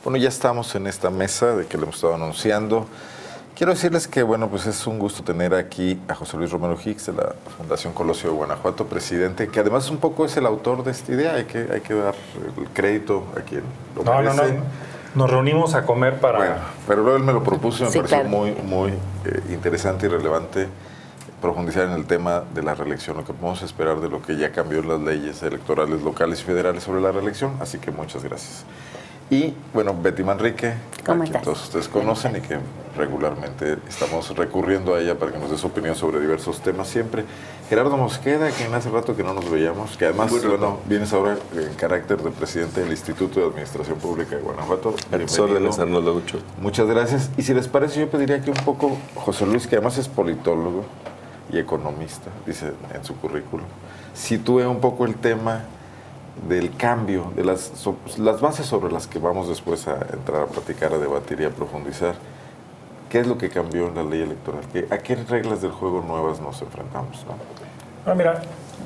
Bueno, ya estamos en esta mesa de que le hemos estado anunciando. Quiero decirles que, bueno, pues es un gusto tener aquí a José Luis Romero Hicks de la Fundación Colosio de Guanajuato, presidente, que además un poco es el autor de esta idea. Hay que dar el crédito a quien lo merece. No. Nos reunimos a comer para... Bueno, pero luego él me lo propuso y me pareció claro. muy interesante y relevante profundizar en el tema de la reelección, lo que podemos esperar de lo que ya cambió en las leyes electorales locales y federales sobre la reelección. Así que muchas gracias. Y, bueno, Betty Manrique, a quien todos ustedes conocen y que regularmente estamos recurriendo a ella para que nos dé su opinión sobre diversos temas siempre. Gerardo Mosqueda, quien hace rato que no nos veíamos, que además, bueno, vienes ahora en carácter de presidente del Instituto de Administración Pública de Guanajuato. Bienvenido. Muchas gracias. Y si les parece, yo pediría que un poco, José Luis, que además es politólogo y economista, dice en su currículum, sitúe un poco el tema del cambio, de las bases sobre las que vamos después a entrar a platicar, a debatir y a profundizar. ¿Qué es lo que cambió en la ley electoral? ¿A qué reglas del juego nuevas nos enfrentamos? No, mira,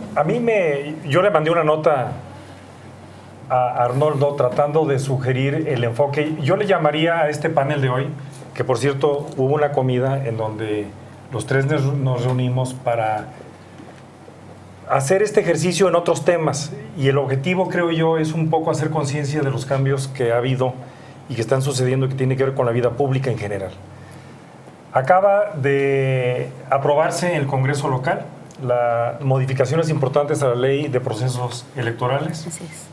yo le mandé una nota a Arnoldo tratando de sugerir el enfoque. Yo le llamaría a este panel de hoy, que por cierto hubo una comida en donde los tres nos reunimos para hacer este ejercicio en otros temas, y el objetivo, creo yo, es un poco hacer conciencia de los cambios que ha habido y que están sucediendo y que tiene que ver con la vida pública en general. Acaba de aprobarse en el Congreso local las modificaciones importantes a la ley de procesos electorales. Así es.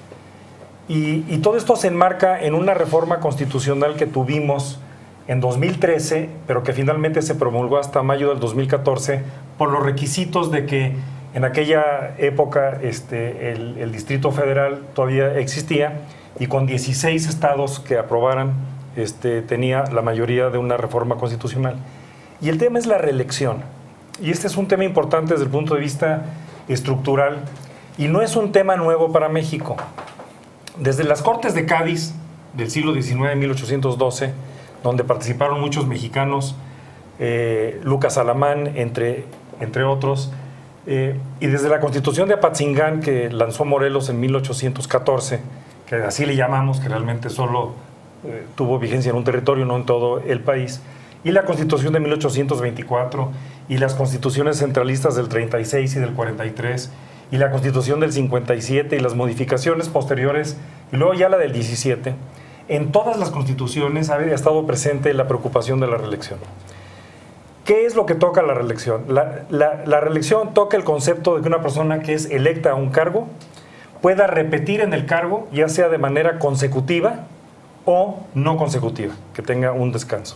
Y todo esto se enmarca en una reforma constitucional que tuvimos en 2013, pero que finalmente se promulgó hasta mayo del 2014 por los requisitos de que en aquella época el Distrito Federal todavía existía y con 16 estados que aprobaran tenía la mayoría de una reforma constitucional. Y el tema es la reelección. Y este es un tema importante desde el punto de vista estructural y no es un tema nuevo para México. Desde las Cortes de Cádiz del siglo XIX, 1812, donde participaron muchos mexicanos, Lucas Alamán, entre otros, y desde la Constitución de Apatzingán que lanzó Morelos en 1814, que así le llamamos, que realmente solo tuvo vigencia en un territorio, no en todo el país, y la Constitución de 1824, y las constituciones centralistas del 36 y del 43, y la Constitución del 57, y las modificaciones posteriores, y luego ya la del 17, en todas las constituciones había estado presente la preocupación de la reelección. ¿Qué es lo que toca la reelección? La reelección toca el concepto de que una persona que es electa a un cargo pueda repetir en el cargo, ya sea de manera consecutiva o no consecutiva, que tenga un descanso.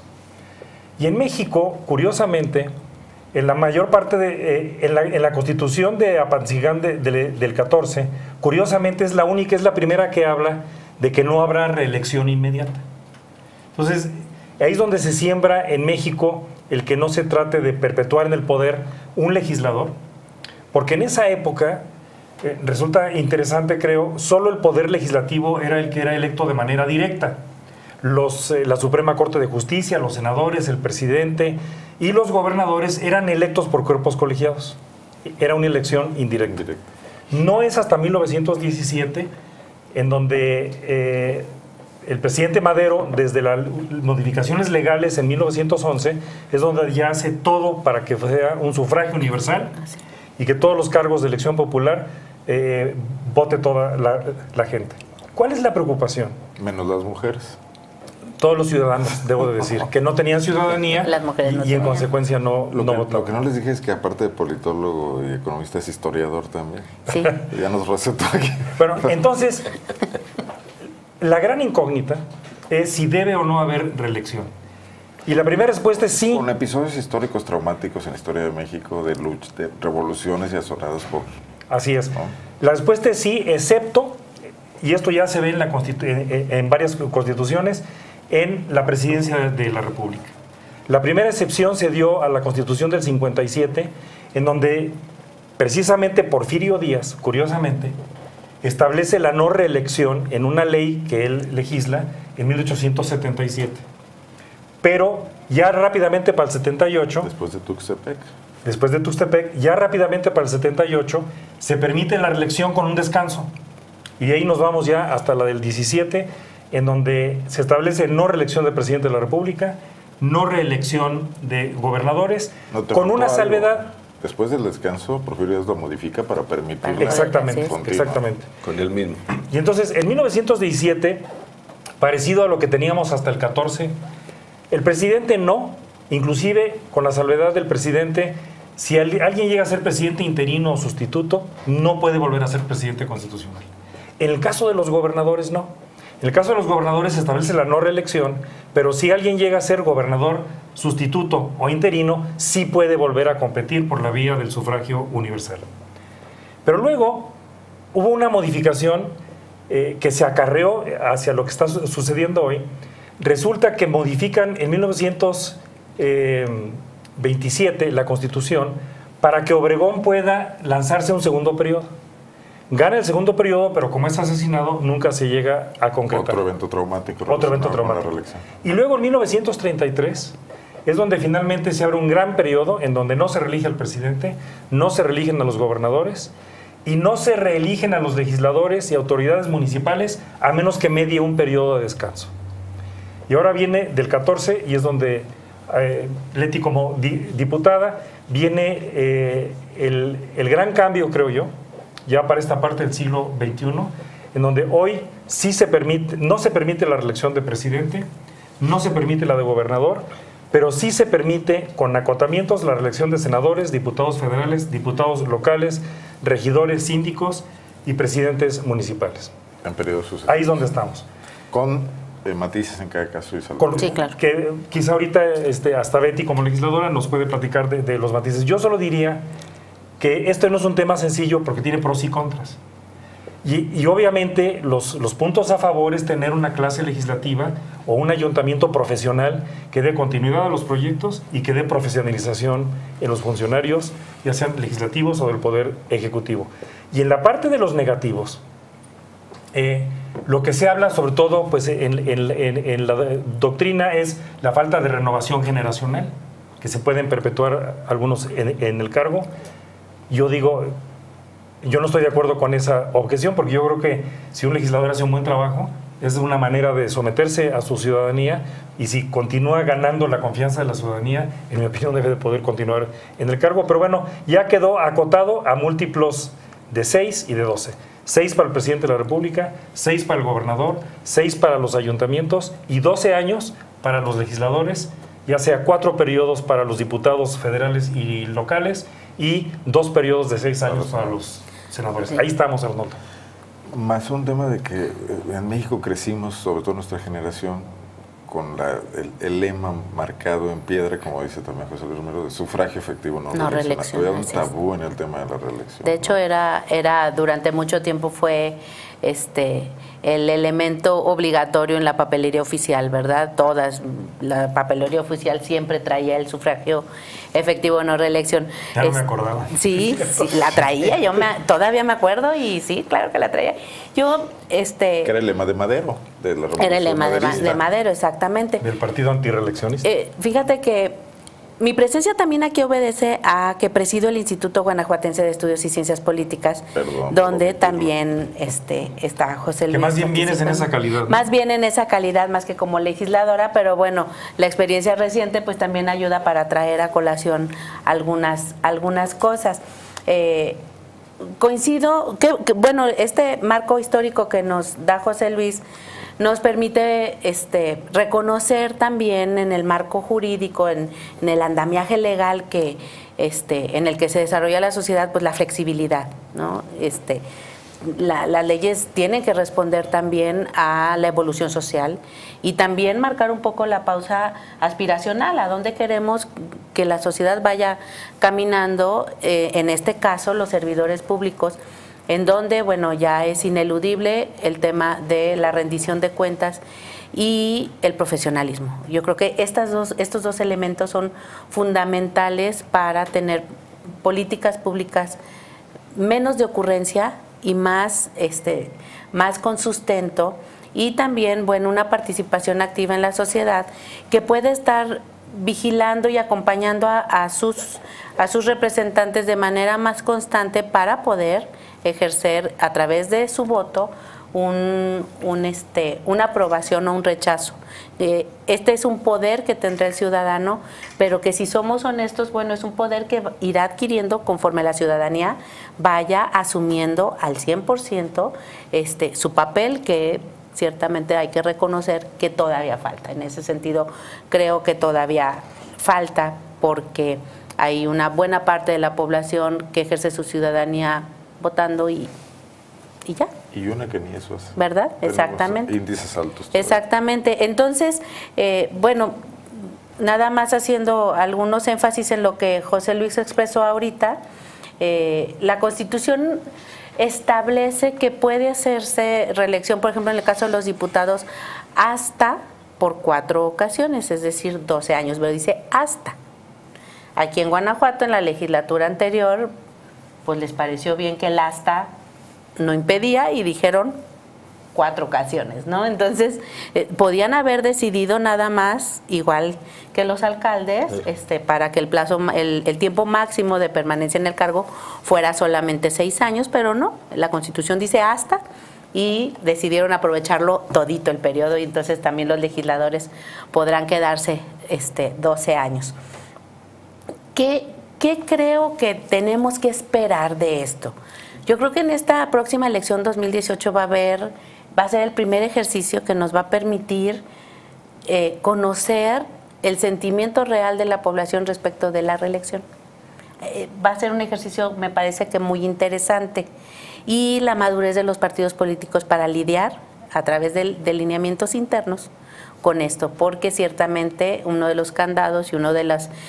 Y en México, curiosamente, en la mayor parte en la Constitución de Apatzingán del 14, curiosamente es la primera que habla de que no habrá reelección inmediata. Entonces, ahí es donde se siembra en México el que no se trate de perpetuar en el poder un legislador, porque en esa época, resulta interesante, creo, solo el poder legislativo era el que era electo de manera directa. La Suprema Corte de Justicia, los senadores, el presidente y los gobernadores eran electos por cuerpos colegiados. Era una elección indirecta. No es hasta 1917 en donde el presidente Madero, desde las modificaciones legales en 1911, es donde ya hace todo para que sea un sufragio universal y que todos los cargos de elección popular vote toda la gente. ¿Cuál es la preocupación? Menos las mujeres. Todos los ciudadanos, debo de decir, que no tenían ciudadanía y en consecuencia no votaban. Lo que no les dije es que aparte de politólogo y economista es historiador también. Sí. Ya nos recetó aquí. Bueno, entonces, la gran incógnita es si debe o no haber reelección. Y la primera respuesta es sí. Con episodios históricos traumáticos en la historia de México, de luchas, de revoluciones y asoladas por... Así es. ¿no? La respuesta es sí, excepto, y esto ya se ve en varias constituciones, en la presidencia de la República. La primera excepción se dio a la Constitución del 57, en donde precisamente Porfirio Díaz, curiosamente, establece la no reelección en una ley que él legisla en 1877. Pero ya rápidamente para el 78... Después de Tuxtepec, ya rápidamente para el 78, se permite la reelección con un descanso. Y de ahí nos vamos ya hasta la del 17, en donde se establece no reelección de presidente de la República, no reelección de gobernadores, con una salvedad. Después del descanso, Porfirio Díaz lo modifica para permitirla. Exactamente, continua. exactamente. Con él mismo. Y entonces, en 1917, parecido a lo que teníamos hasta el 14, el presidente no, inclusive con la salvedad del presidente, si alguien llega a ser presidente interino o sustituto, no puede volver a ser presidente constitucional. En el caso de los gobernadores, no. En el caso de los gobernadores se establece la no reelección, pero si alguien llega a ser gobernador sustituto o interino, sí puede volver a competir por la vía del sufragio universal. Pero luego hubo una modificación que se acarreó hacia lo que está sucediendo hoy. Resulta que modifican en 1927 la Constitución para que Obregón pueda lanzarse un segundo periodo. Gana el segundo periodo, pero como es asesinado, nunca se llega a concretar. Otro evento traumático. Otro evento traumático. Y luego en 1933 es donde finalmente se abre un gran periodo en donde no se reelige al presidente, no se reeligen a los gobernadores y no se reeligen a los legisladores y autoridades municipales a menos que medie un periodo de descanso. Y ahora viene del 14 y es donde Leti como diputada viene el gran cambio, creo yo, ya para esta parte del siglo XXI, en donde hoy sí no se permite la reelección de presidente, no se permite la de gobernador, pero sí se permite, con acotamientos, la reelección de senadores, diputados federales, diputados locales, regidores, síndicos y presidentes municipales. En periodos sucesivos. Ahí es donde estamos. Con matices en cada caso. Sí, claro. Que quizá ahorita hasta Betty como legisladora nos puede platicar de los matices. Yo solo diría que esto no es un tema sencillo porque tiene pros y contras. Y obviamente los puntos a favor es tener una clase legislativa o un ayuntamiento profesional que dé continuidad a los proyectos y que dé profesionalización en los funcionarios, ya sean legislativos o del Poder Ejecutivo. Y en la parte de los negativos, lo que se habla sobre todo pues, en la doctrina es la falta de renovación generacional, que se pueden perpetuar algunos en el cargo. Yo digo, yo no estoy de acuerdo con esa objeción porque yo creo que si un legislador hace un buen trabajo es una manera de someterse a su ciudadanía y si continúa ganando la confianza de la ciudadanía, en mi opinión debe de poder continuar en el cargo. Pero bueno, ya quedó acotado a múltiplos de 6 y de 12. 6 para el presidente de la República, 6 para el gobernador, 6 para los ayuntamientos y 12 años para los legisladores, ya sea 4 periodos para los diputados federales y locales y 2 periodos de 6 años para los senadores. Ahí estamos, Arnoldo. Más un tema de que en México crecimos, sobre todo nuestra generación, con el lema marcado en piedra, como dice también José Luis Romero, de sufragio efectivo, no reelección. Había un tabú en el tema de la reelección. De hecho, era durante mucho tiempo fue el elemento obligatorio en la papelería oficial, ¿verdad? La papelería oficial siempre traía el sufragio efectivo, no reelección. Ya no me acordaba. Sí, la traía, todavía me acuerdo y sí, claro que la traía. Que era el lema de Madero, de la Revolución Era el lema maderista. de Madero, exactamente. Del partido antirreeleccionista. Fíjate que mi presencia también aquí obedece a que presido el Instituto Guanajuatense de Estudios y Ciencias Políticas, donde también está José Luis. Que más bien vienes en esa calidad, ¿no? Más bien en esa calidad, más que como legisladora, pero bueno, la experiencia reciente pues también ayuda para traer a colación algunas cosas. Coincido que, bueno, este marco histórico que nos da José Luis nos permite reconocer también en el marco jurídico, en el andamiaje legal que en el que se desarrolla la sociedad, pues la flexibilidad, ¿no? Las leyes tienen que responder también a la evolución social y también marcar un poco la pausa aspiracional, a dónde queremos que la sociedad vaya caminando, en este caso los servidores públicos, en donde, bueno, ya es ineludible el tema de la rendición de cuentas y el profesionalismo. Yo creo que estos dos elementos son fundamentales para tener políticas públicas menos de ocurrencia y más con sustento, y también, bueno, una participación activa en la sociedad que puede estar vigilando y acompañando a sus representantes de manera más constante para poder ejercer a través de su voto una aprobación o un rechazo. Este es un poder que tendrá el ciudadano, pero que si somos honestos, bueno, es un poder que irá adquiriendo conforme la ciudadanía vaya asumiendo al 100% su papel, que ciertamente hay que reconocer que todavía falta. En ese sentido, creo que todavía falta, porque hay una buena parte de la población que ejerce su ciudadanía votando y ya. Y una que ni eso hace. ¿Verdad? Tenemos Exactamente. índices altos. Exactamente. Entonces, bueno, nada más haciendo algunos énfasis en lo que José Luis expresó ahorita, la Constitución establece que puede hacerse reelección, por ejemplo, en el caso de los diputados, hasta por 4 ocasiones, es decir, 12 años, pero dice hasta. Aquí en Guanajuato, en la legislatura anterior, pues les pareció bien que el hasta no impedía y dijeron 4 ocasiones, ¿no? Entonces, podían haber decidido nada más, igual que los alcaldes, para que el plazo, el tiempo máximo de permanencia en el cargo fuera solamente 6 años, pero no, la Constitución dice hasta, y decidieron aprovecharlo todito el periodo, y entonces también los legisladores podrán quedarse 12 años. ¿Qué creo que tenemos que esperar de esto? Yo creo que en esta próxima elección 2018 va a ser el primer ejercicio que nos va a permitir conocer el sentimiento real de la población respecto de la reelección. Va a ser un ejercicio, me parece que muy interesante, y la madurez de los partidos políticos para lidiar a través de lineamientos internos con esto, porque ciertamente uno de los candados y uno de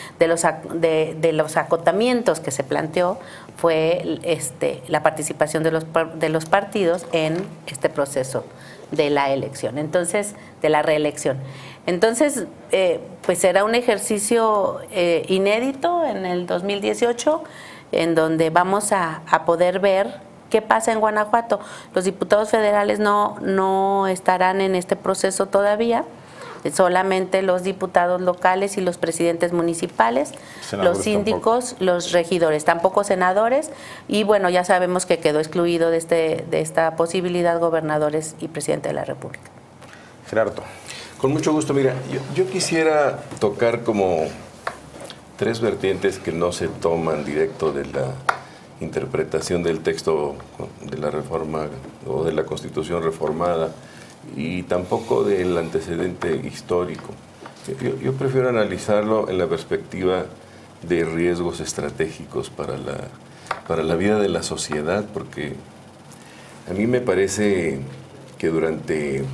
los acotamientos que se planteó fue la participación de los partidos en este proceso de la elección, entonces, de la reelección. Entonces, pues será un ejercicio inédito en el 2018, en donde vamos a poder ver qué pasa en Guanajuato. Los diputados federales no estarán en este proceso todavía, solamente los diputados locales y los presidentes municipales, los síndicos, tampoco. Los regidores, tampoco senadores, y bueno, ya sabemos que quedó excluido de esta posibilidad gobernadores y presidente de la República. Gerardo. Con mucho gusto. Mira, yo quisiera tocar como 3 vertientes que no se toman directo de la interpretación del texto de la reforma o de la Constitución reformada, y tampoco del antecedente histórico. Yo prefiero analizarlo en la perspectiva de riesgos estratégicos para la vida de la sociedad, porque a mí me parece que durante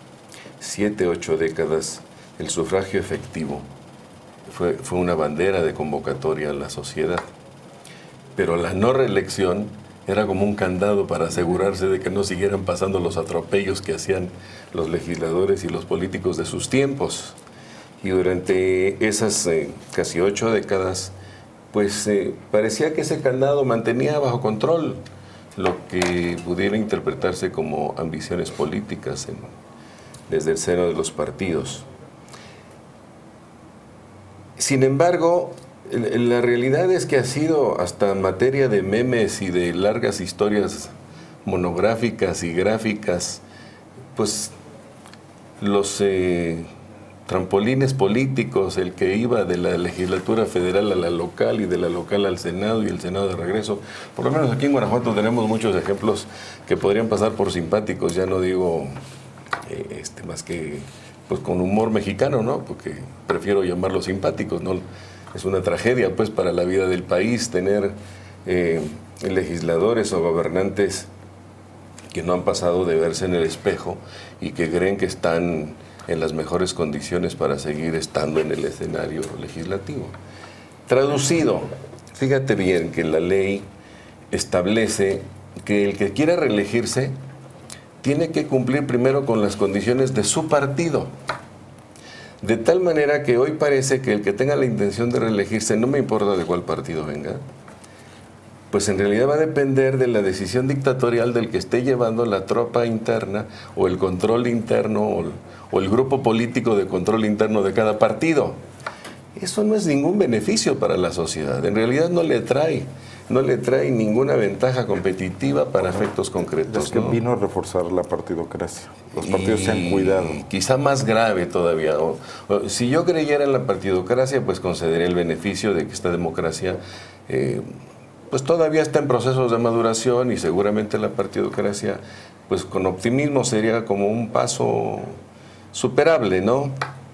7, 8 décadas el sufragio efectivo fue una bandera de convocatoria a la sociedad, pero la no reelección era como un candado para asegurarse de que no siguieran pasando los atropellos que hacían los legisladores y los políticos de sus tiempos. Y durante esas casi 8 décadas, pues parecía que ese candado mantenía bajo control lo que pudiera interpretarse como ambiciones políticas desde el seno de los partidos. Sin embargo, la realidad es que ha sido, hasta en materia de memes y de largas historias monográficas y gráficas, pues los trampolines políticos, el que iba de la legislatura federal a la local y de la local al Senado y el Senado de regreso. Por lo menos aquí en Guanajuato tenemos muchos ejemplos que podrían pasar por simpáticos, ya no digo más que pues con humor mexicano, ¿no? Porque prefiero llamarlos simpáticos, ¿no? Es una tragedia, pues, para la vida del país tener legisladores o gobernantes que no han pasado de verse en el espejo y que creen que están en las mejores condiciones para seguir estando en el escenario legislativo. Traducido, fíjate bien que la ley establece que el que quiera reelegirse tiene que cumplir primero con las condiciones de su partido. De tal manera que hoy parece que el que tenga la intención de reelegirse, no me importa de cuál partido venga, pues en realidad va a depender de la decisión dictatorial del que esté llevando la tropa interna o el control interno o el grupo político de control interno de cada partido. Eso no es ningún beneficio para la sociedad, en realidad no le trae no le trae ninguna ventaja competitiva para efectos concretos. Es que vino a reforzar la partidocracia. Los partidos se han cuidado. Quizá más grave todavía. Si yo creyera en la partidocracia, pues concederé el beneficio de que esta democracia pues todavía está en procesos de maduración, y seguramente la partidocracia, pues con optimismo, sería como un paso superable, ¿no?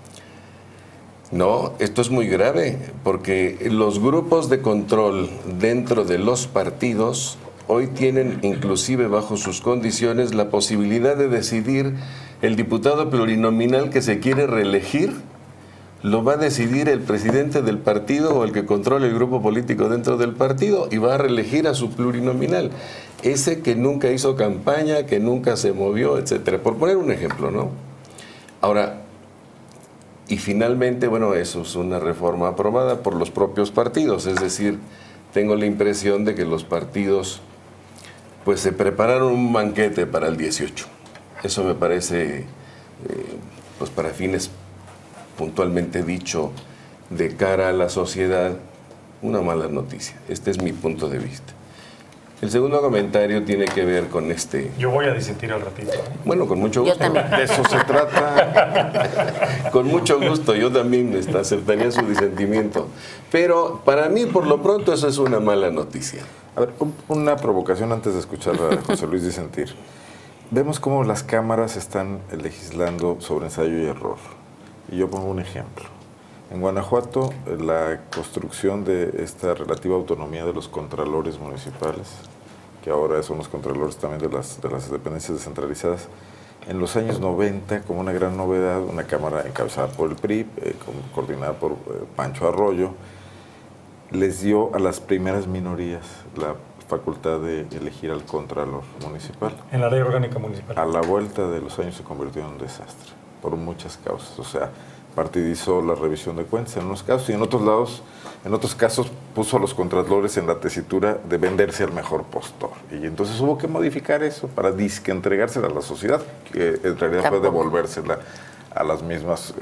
No, esto es muy grave, porque los grupos de control dentro de los partidos hoy tienen, inclusive bajo sus condiciones, la posibilidad de decidir el diputado plurinominal que se quiere reelegir. Lo va a decidir el presidente del partido o el que controla el grupo político dentro del partido, y va a reelegir a su plurinominal, ese que nunca hizo campaña, que nunca se movió, etcétera, por poner un ejemplo, ¿no? Ahora, y finalmente, bueno, eso es una reforma aprobada por los propios partidos, es decir, tengo la impresión de que los partidos pues se prepararon un banquete para el 18. Eso me parece, pues para fines puntualmente dicho, de cara a la sociedad, una mala noticia. Este es mi punto de vista. El segundo comentario tiene que ver con Yo voy a disentir al ratito. Bueno, con mucho gusto. Yo también. De eso se trata. Con mucho gusto, yo también aceptaría su disentimiento. Pero para mí, por lo pronto, eso es una mala noticia. A ver, una provocación antes de escuchar a José Luis disentir. Vemos cómo las cámaras están legislando sobre ensayo y error. Y yo pongo un ejemplo. En Guanajuato, la construcción de esta relativa autonomía de los contralores municipales, que ahora son los contralores también de las dependencias descentralizadas, en los años 90, como una gran novedad, una cámara encabezada por el PRI, coordinada por Pancho Arroyo, les dio a las primeras minorías la facultad de elegir al contralor municipal. En la ley orgánica municipal. A la vuelta de los años se convirtió en un desastre, por muchas causas. O sea, partidizó la revisión de cuentas en unos casos, y en otros casos puso a los contralores en la tesitura de venderse al mejor postor. Y entonces hubo que modificar eso para disque entregársela a la sociedad, que en realidad fue devolvérsela a las mismas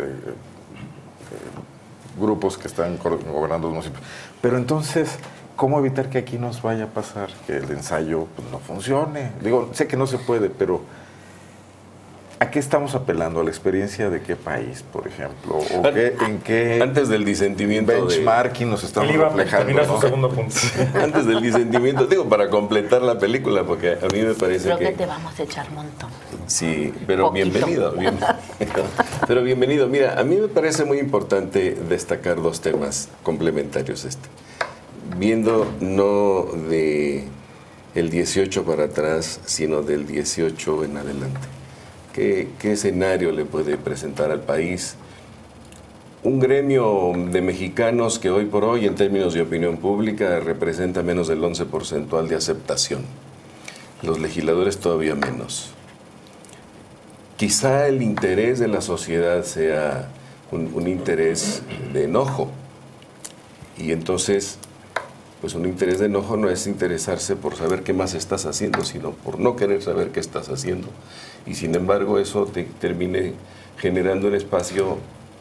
grupos que están gobernando los municipios. Pero entonces, ¿cómo evitar que aquí nos vaya a pasar que el ensayo pues, no funcione? Digo, sé que no se puede, pero ¿a qué estamos apelando? ¿A la experiencia de qué país, por ejemplo? ¿O en qué antes del disentimiento benchmarking nos estamos reflejando? ¿No? Su segundo punto. Antes del disentimiento, digo, para completar la película, porque a mí me parece Creo que te vamos a echar montón. Sí, pero Poquito. bienvenido. Pero bienvenido. Mira, a mí me parece muy importante destacar dos temas complementarios. Viendo no de el 18 para atrás, sino del 18 en adelante. ¿Qué escenario le puede presentar al país un gremio de mexicanos que hoy por hoy, en términos de opinión pública, representa menos del 11% de aceptación? Los legisladores todavía menos. Quizá el interés de la sociedad sea un interés de enojo, y entonces pues un interés de enojo no es interesarse por saber qué más estás haciendo, sino por no querer saber qué estás haciendo. Y sin embargo eso te termine generando un espacio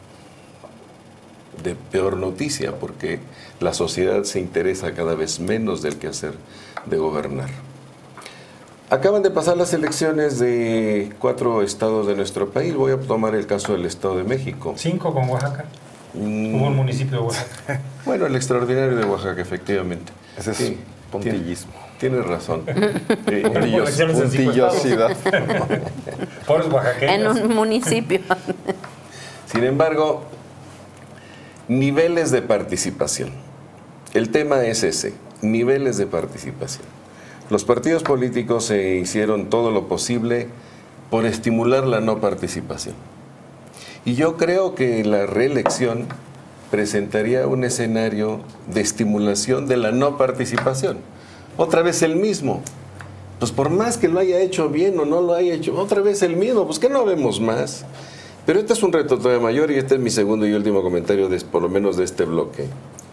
de peor noticia, porque la sociedad se interesa cada vez menos del quehacer de gobernar. Acaban de pasar las elecciones de 4 estados de nuestro país. Voy a tomar el caso del Estado de México. 5 con Oaxaca. Hubo un municipio de Oaxaca. Bueno, el extraordinario de Oaxaca, efectivamente. Ese es Sí, puntillismo. Tienes razón. Puntillosidad. Pobres oaxaqueños. En un municipio. Sin embargo, niveles de participación. El tema es ese, niveles de participación. Los partidos políticos se hicieron todo lo posible por estimular la no participación. Y yo creo que la reelección presentaría un escenario de estimulación de la no participación. Otra vez el mismo. Pues por más que lo haya hecho bien o no lo haya hecho, otra vez el mismo. Pues que no vemos más. Pero este es un reto todavía mayor, y este es mi segundo y último comentario, por lo menos de este bloque.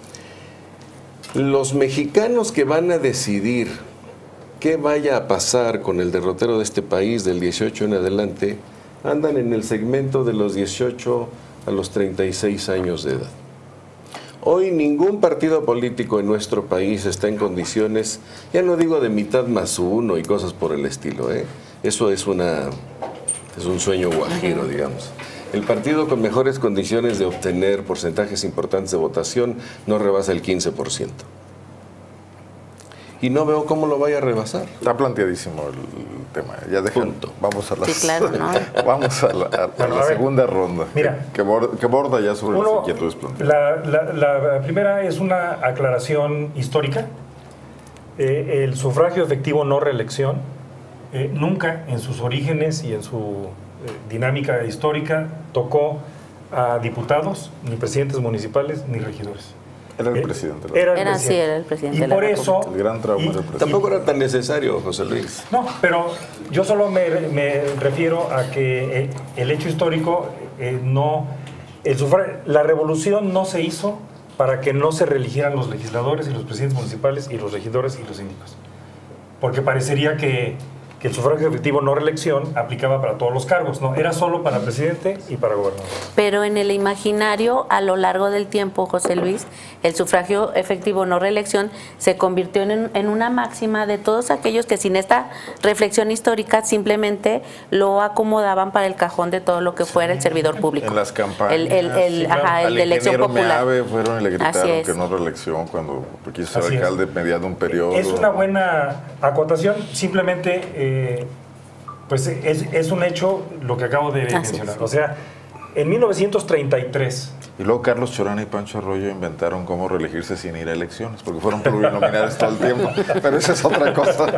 Los mexicanos que van a decidir qué vaya a pasar con el derrotero de este país del 18 en adelante, andan en el segmento de los 18 a los 36 años de edad. Hoy ningún partido político en nuestro país está en condiciones, ya no digo de mitad más uno y cosas por el estilo, ¿eh? Eso es un sueño guajiro, digamos. El partido con mejores condiciones de obtener porcentajes importantes de votación no rebasa el 15%. Y no veo cómo lo vaya a rebasar. Está planteadísimo el tema. Ya Punto. Vamos a la, Sí, claro, ¿no? vamos a la segunda ronda. Mira, que borda ya sobre las inquietudes planteadas. La primera es una aclaración histórica. El sufragio efectivo no reelección nunca en sus orígenes y en su dinámica histórica tocó a diputados, ni presidentes municipales, ni regidores. Era el presidente. Era el presidente. Y de la por eso... El gran trauma del presidente. Tampoco era tan necesario, José Luis. No, pero yo solo me refiero a que el hecho histórico la revolución no se hizo para que no se reeligieran los legisladores y los presidentes municipales y los regidores y los síndicos. Porque parecería que el sufragio efectivo no reelección aplicaba para todos los cargos. No, era solo para presidente y para gobernador. Pero en el imaginario, a lo largo del tiempo, José Luis, el sufragio efectivo no reelección se convirtió en una máxima de todos aquellos que sin esta reflexión histórica simplemente lo acomodaban para el cajón de todo lo que fuera el servidor público. En las campañas. El de elección popular. Meave fueron y le gritaron Así es. que no reelección cuando quiso ser Así es. alcalde mediado un periodo. Es una buena acotación, simplemente pues es un hecho lo que acabo de mencionar. O sea, en 1933... Y luego Carlos Chorana y Pancho Arroyo inventaron cómo reelegirse sin ir a elecciones, porque fueron plurinominales todo el tiempo. Pero esa es otra cosa.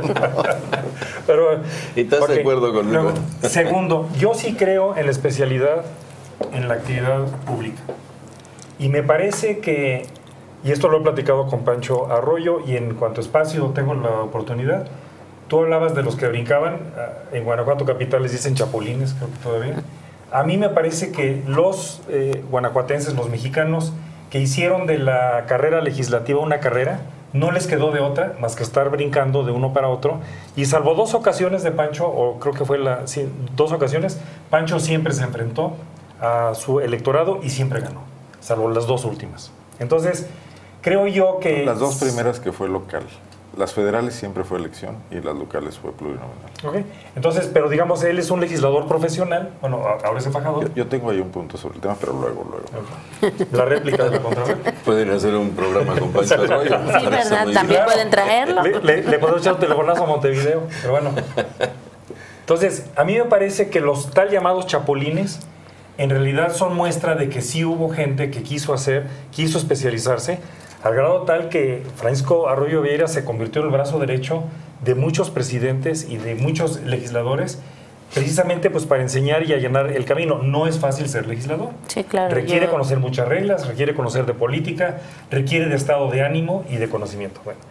Pero, ¿Y estás de acuerdo conmigo? Luego, segundo, yo sí creo en la especialidad en la actividad pública. Y me parece que, y esto lo he platicado con Pancho Arroyo, y en cuanto espacio tengo la oportunidad, tú hablabas de los que brincaban, en Guanajuato capital les dicen chapulines, creo que todavía. A mí me parece que los guanajuatenses, los mexicanos, que hicieron de la carrera legislativa una carrera, no les quedó de otra más que estar brincando de uno para otro. Y salvo 2 ocasiones de Pancho, o creo que fue 2 ocasiones, Pancho siempre se enfrentó a su electorado y siempre ganó, salvo las 2 últimas. Entonces, creo yo que... Las 2 primeras que fue local. Las federales siempre fue elección y las locales fue plurinominal. Okay. Entonces, pero digamos, él es un legislador profesional, bueno, ahora es embajador. Yo tengo ahí un punto sobre el tema, pero luego. Okay. La réplica de la contrarréplica. Pueden hacer un programa con Pancho Arroyo. Sí, ¿verdad? También pueden traerlo. Le puedo echar un telefonazo a Montevideo, pero bueno. Entonces, a mí me parece que los tal llamados chapulines en realidad son muestra de que sí hubo gente que quiso especializarse, al grado tal que Francisco Arroyo Vieira se convirtió en el brazo derecho de muchos presidentes y de muchos legisladores, precisamente pues para enseñar y allanar el camino. No es fácil ser legislador. Sí, claro. Requiere conocer muchas reglas, requiere conocer de política, requiere de estado de ánimo y de conocimiento. Bueno,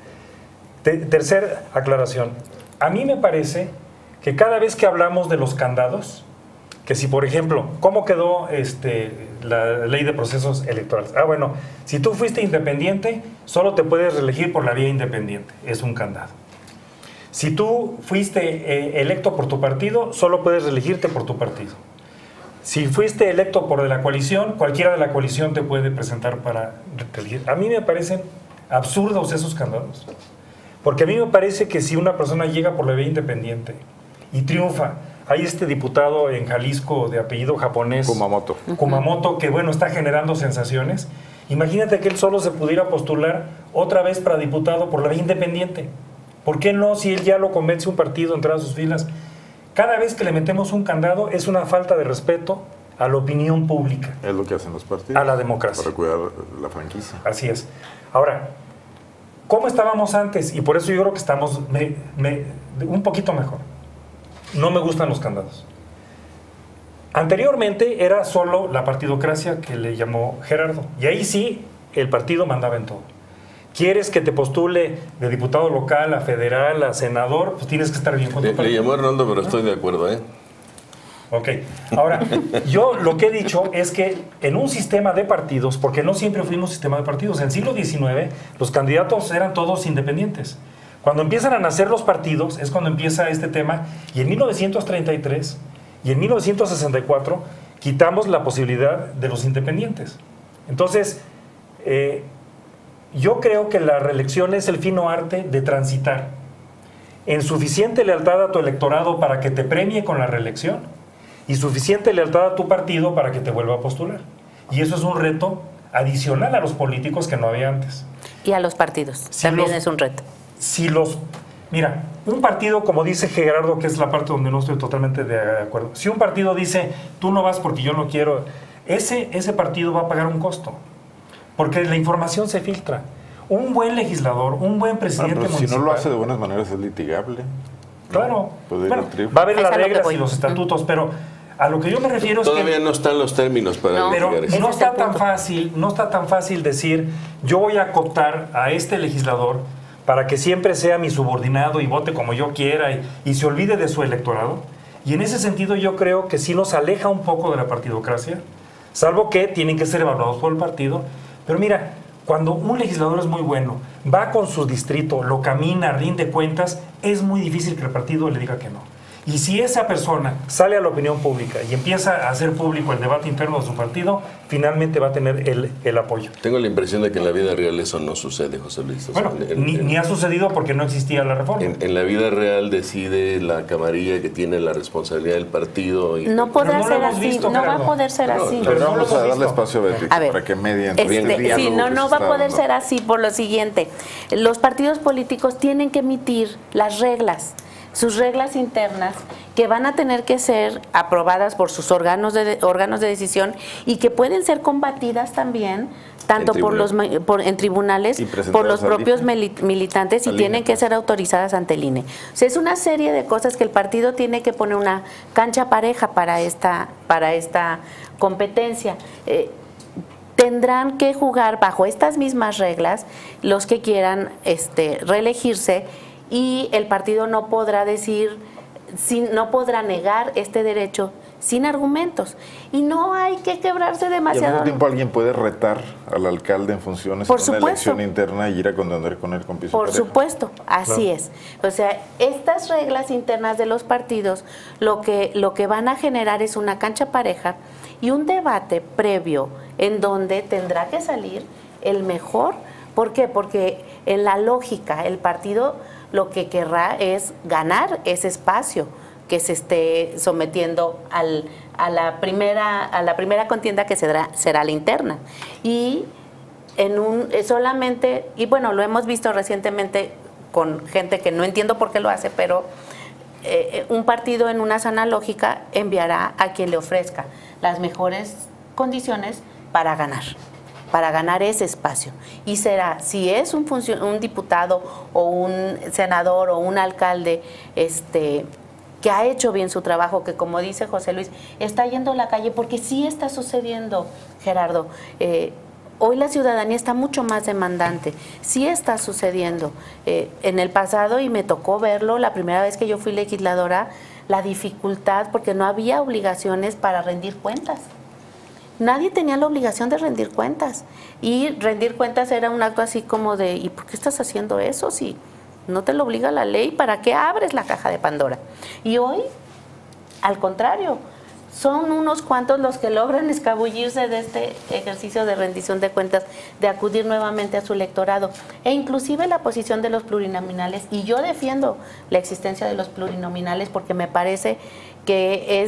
tercera aclaración. A mí me parece que cada vez que hablamos de los candados, que si, por ejemplo, ¿cómo quedó la ley de procesos electorales? Ah, bueno, si tú fuiste independiente, solo te puedes reelegir por la vía independiente. Es un candado. Si tú fuiste electo por tu partido, solo puedes reelegirte por tu partido. Si fuiste electo por de la coalición, cualquiera de la coalición te puede presentar para reelegir. A mí me parecen absurdos esos candados. Porque a mí me parece que si una persona llega por la vía independiente y triunfa, hay este diputado en Jalisco de apellido japonés, Kumamoto, que bueno, está generando sensaciones. Imagínate que él solo se pudiera postular otra vez para diputado por la vía independiente. ¿Por qué no, si él ya lo convence un partido a entrar a sus filas? Cada vez que le metemos un candado es una falta de respeto a la opinión pública. Es lo que hacen los partidos. A la democracia. Para cuidar la franquicia. Así es. Ahora, ¿cómo estábamos antes? Y por eso yo creo que estamos un poquito mejor. No me gustan los candados. Anteriormente era solo la partidocracia que le llamó Gerardo. Y ahí sí, el partido mandaba en todo. ¿Quieres que te postule de diputado local a federal, a senador? Pues tienes que estar bien con tu partido. Le llamó Arnoldo, pero estoy de acuerdo, ¿eh? Ok. Ahora, yo lo que he dicho es que en un sistema de partidos, porque no siempre fuimos sistema de partidos, en el siglo XIX los candidatos eran todos independientes. Cuando empiezan a nacer los partidos es cuando empieza este tema, y en 1933 y en 1964 quitamos la posibilidad de los independientes. Entonces, Yo creo que la reelección es el fino arte de transitar en suficiente lealtad a tu electorado para que te premie con la reelección y suficiente lealtad a tu partido para que te vuelva a postular. Y eso es un reto adicional a los políticos que no había antes. Y a los partidos. También es un reto. Mira, un partido, como dice Gerardo, que es la parte donde no estoy totalmente de acuerdo. Si un partido dice, tú no vas porque yo no quiero, ese partido va a pagar un costo. Porque la información se filtra. Un buen legislador, un buen presidente municipal... Si no lo hace de buenas maneras es litigable. Claro. Bueno, va a haber las reglas y los estatutos, pero a lo que yo me refiero es que... Todavía no están los términos para pero litigar eso. no está tan fácil decir, yo voy a cooptar a este legislador para que siempre sea mi subordinado y vote como yo quiera y se olvide de su electorado. Y en ese sentido yo creo que sí nos aleja un poco de la partidocracia, salvo que tienen que ser evaluados por el partido. Pero mira, cuando un legislador es muy bueno, va con su distrito, lo camina, rinde cuentas, es muy difícil que el partido le diga que no. Y si esa persona sale a la opinión pública y empieza a hacer público el debate interno de su partido, finalmente va a tener el apoyo. Tengo la impresión de que en la vida real eso no sucede, José Luis. Bueno, ni ha sucedido porque no existía la reforma. En la vida real decide la camarilla que tiene la responsabilidad del partido. Y no podrá ser así, no va a poder ser así. Pero vamos a darle espacio a Beatriz para que medie entre el diálogo. Sí, no va a poder ser así por lo siguiente. Los partidos políticos tienen que emitir las reglas, sus reglas internas, que van a tener que ser aprobadas por sus órganos de decisión y que pueden ser combatidas también tanto en tribunales, por los propios militantes y tienen que ser autorizadas ante el INE. O sea, es una serie de cosas que el partido tiene que poner una cancha pareja para esta competencia. Tendrán que jugar bajo estas mismas reglas los que quieran reelegirse, y el partido no podrá no podrá negar este derecho sin argumentos. Y no hay que quebrarse demasiado. Y al mismo tiempo alguien puede retar al alcalde en funciones en una elección interna y ir a contender con él con piso parejo. Por supuesto, así es. O sea, estas reglas internas de los partidos lo que van a generar es una cancha pareja y un debate previo en donde tendrá que salir el mejor. ¿Por qué? Porque en la lógica el partido lo que querrá es ganar ese espacio que se esté sometiendo a la primera contienda que será la interna. Y y bueno, lo hemos visto recientemente con gente que no entiendo por qué lo hace, pero un partido en una sana lógica enviará a quien le ofrezca las mejores condiciones para ganar ese espacio. Y será, si es un diputado o un senador o un alcalde que ha hecho bien su trabajo, que como dice José Luis, está yendo a la calle, porque sí está sucediendo, Gerardo. Hoy la ciudadanía está mucho más demandante, sí está sucediendo. En el pasado, y me tocó verlo, la primera vez que yo fui legisladora, la dificultad, porque no había obligaciones para rendir cuentas. Nadie tenía la obligación de rendir cuentas. Y rendir cuentas era un acto así como de, ¿y por qué estás haciendo eso si no te lo obliga la ley? ¿Para qué abres la caja de Pandora? Y hoy, al contrario, son unos cuantos los que logran escabullirse de este ejercicio de rendición de cuentas, de acudir nuevamente a su electorado. E inclusive la posición de los plurinominales, y yo defiendo la existencia de los plurinominales porque me parece que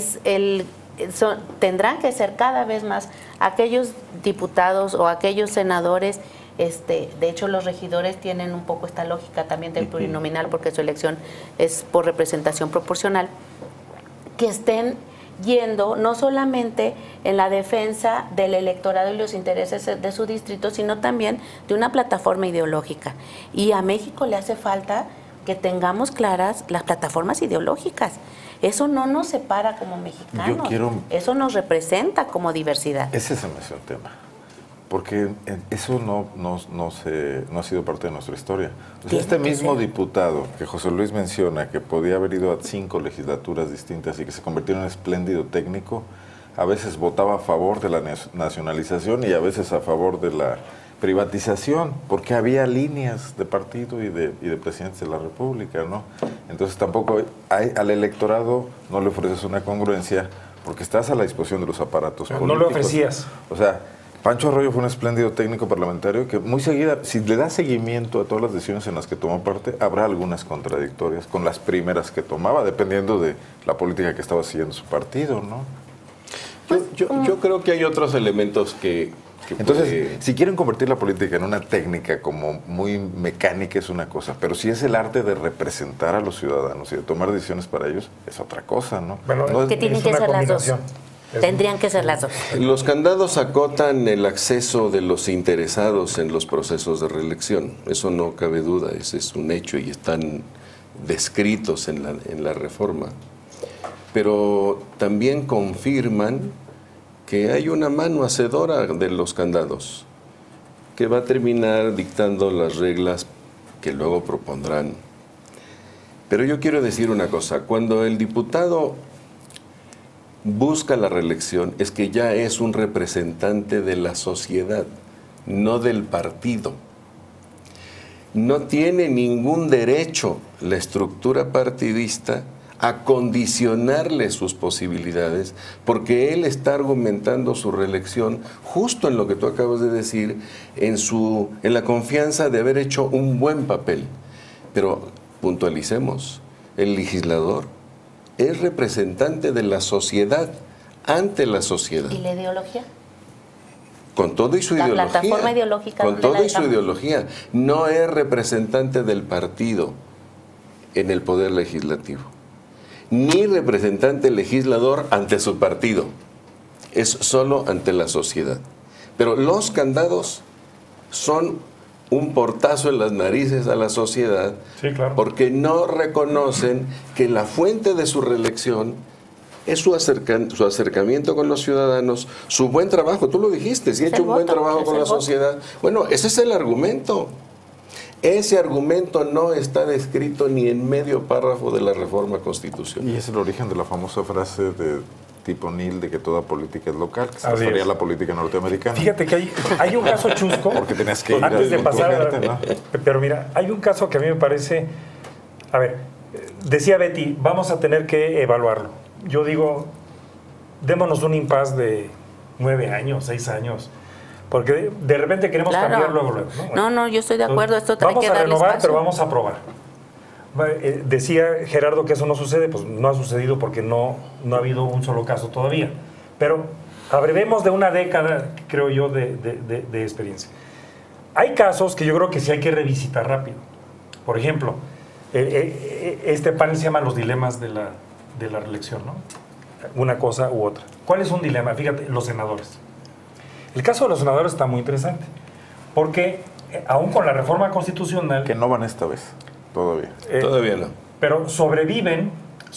tendrán que ser cada vez más aquellos diputados o aquellos senadores, de hecho los regidores tienen un poco esta lógica también del plurinominal porque su elección es por representación proporcional, que estén yendo no solamente en la defensa del electorado y los intereses de su distrito, sino también de una plataforma ideológica. Y a México le hace falta que tengamos claras las plataformas ideológicas. Eso no nos separa como mexicanos, eso nos representa como diversidad. Ese se me hace un tema, porque eso no ha sido parte de nuestra historia. O sea, este mismo diputado que José Luis menciona, que podía haber ido a 5 legislaturas distintas y que se convirtió en un espléndido técnico, a veces votaba a favor de la nacionalización y a veces a favor de la privatización, porque había líneas de partido y de presidentes de la República, ¿no? Entonces tampoco al electorado no le ofreces una congruencia porque estás a la disposición de los aparatos políticos. No le ofrecías. O sea, Pancho Arroyo fue un espléndido técnico parlamentario que muy seguida, si le da seguimiento a todas las decisiones en las que tomó parte, habrá algunas contradictorias con las primeras que tomaba, dependiendo de la política que estaba siguiendo su partido, ¿no? Yo creo que hay otros elementos que entonces, si quieren convertir la política en una técnica como muy mecánica es una cosa, pero si es el arte de representar a los ciudadanos y de tomar decisiones para ellos, es otra cosa, ¿no? Bueno, no que tienen que ser las dos. Tendrían que ser las dos. Los candados acotan el acceso de los interesados en los procesos de reelección. Eso no cabe duda, ese es un hecho y están descritos en la reforma. Pero también confirman que hay una mano hacedora de los candados que va a terminar dictando las reglas que luego propondrán. Pero yo quiero decir una cosa, cuando el diputado busca la reelección es que ya es un representante de la sociedad, no del partido. No tiene ningún derecho la estructura partidista a condicionarle sus posibilidades, porque él está argumentando su reelección justo en lo que tú acabas de decir, en la confianza de haber hecho un buen papel. Pero puntualicemos, el legislador es representante de la sociedad ante la sociedad. ¿Y la ideología? Con todo y su la ideología. La plataforma ideológica. Con todo y su ideología. No es representante del partido en el poder legislativo, ni representante legislador ante su partido. Es solo ante la sociedad. Pero los candados son un portazo en las narices a la sociedad, sí, claro, porque no reconocen que la fuente de su reelección es su acercamiento con los ciudadanos, su buen trabajo. Tú lo dijiste, si ha hecho un buen trabajo con la sociedad. Bueno, ese es el argumento. Ese argumento no está descrito ni en medio párrafo de la reforma constitucional. Y es el origen de la famosa frase de tipo Neal de que toda política es local, que se refería a la política norteamericana. Fíjate que hay un caso chusco. Porque tenías que ir antes de pasar gente, ¿no? Pero mira, hay un caso que a mí me parece, a ver, decía Betty, vamos a tener que evaluarlo. Yo digo, démonos un impasse de 9 años, 6 años. Porque de repente queremos cambiar luego. ¿No? Bueno, no, yo estoy de acuerdo. Esto vamos a renovar, pero vamos a aprobar. Decía Gerardo que eso no sucede, pues no ha sucedido porque no ha habido un solo caso todavía. Pero abrevemos de una década, creo yo, de experiencia. Hay casos que yo creo que sí hay que revisitar rápido. Por ejemplo, este panel se llama los dilemas de la reelección, ¿no? Una cosa u otra. ¿Cuál es un dilema? Fíjate, los senadores. El caso de los senadores está muy interesante, porque aún con la reforma constitucional... Que no van esta vez, todavía. Todavía no. Pero sobreviven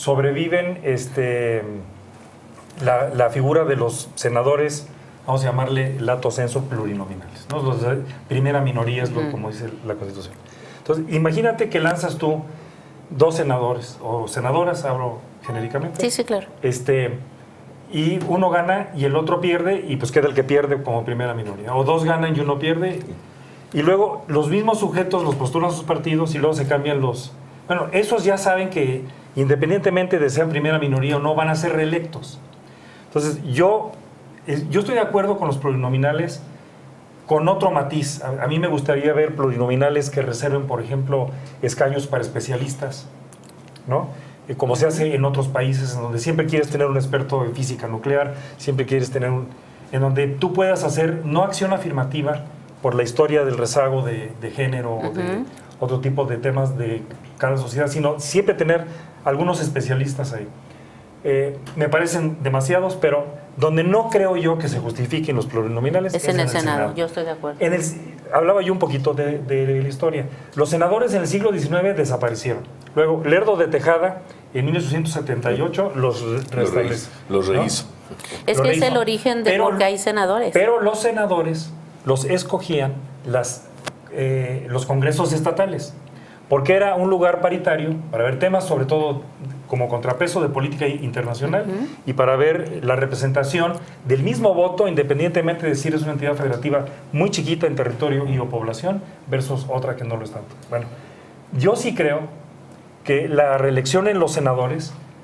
la figura de los senadores, vamos a llamarle lato sensu plurinominales, ¿no? Los de primera minoría es como dice la Constitución. Entonces, imagínate que lanzas tú 2 senadores, o senadoras, hablo genéricamente. Sí, claro. Y uno gana y el otro pierde, y pues queda el que pierde como primera minoría. O 2 ganan y uno pierde. Y luego los mismos sujetos los postulan sus partidos y luego se cambian los... Bueno, esos ya saben que independientemente de ser primera minoría o no, van a ser reelectos. Entonces, yo estoy de acuerdo con los plurinominales con otro matiz. A mí me gustaría ver plurinominales que reserven, por ejemplo, escaños para especialistas, ¿no? Como se hace en otros países, en donde siempre quieres tener un experto en física nuclear, siempre quieres tener en donde tú puedas hacer no acción afirmativa por la historia del rezago de género o de otro tipo de temas de cada sociedad, sino siempre tener algunos especialistas ahí. Me parecen demasiados, pero donde no creo yo que se justifiquen los plurinominales es en el Senado. Yo estoy de acuerdo. Hablaba yo un poquito de la historia. Los senadores en el siglo XIX desaparecieron. Luego, Lerdo de Tejada, en 1878, los restableció. Los rehizo. ¿No? Es que es el origen de por qué hay senadores. Pero los senadores los escogían los congresos estatales, porque era un lugar paritario para ver temas, sobre todo como contrapeso de política internacional, y para ver la representación del mismo voto, independientemente de si eres una entidad federativa muy chiquita en territorio y o población, versus otra que no lo es tanto. Bueno, yo sí creo que la reelección en los senadores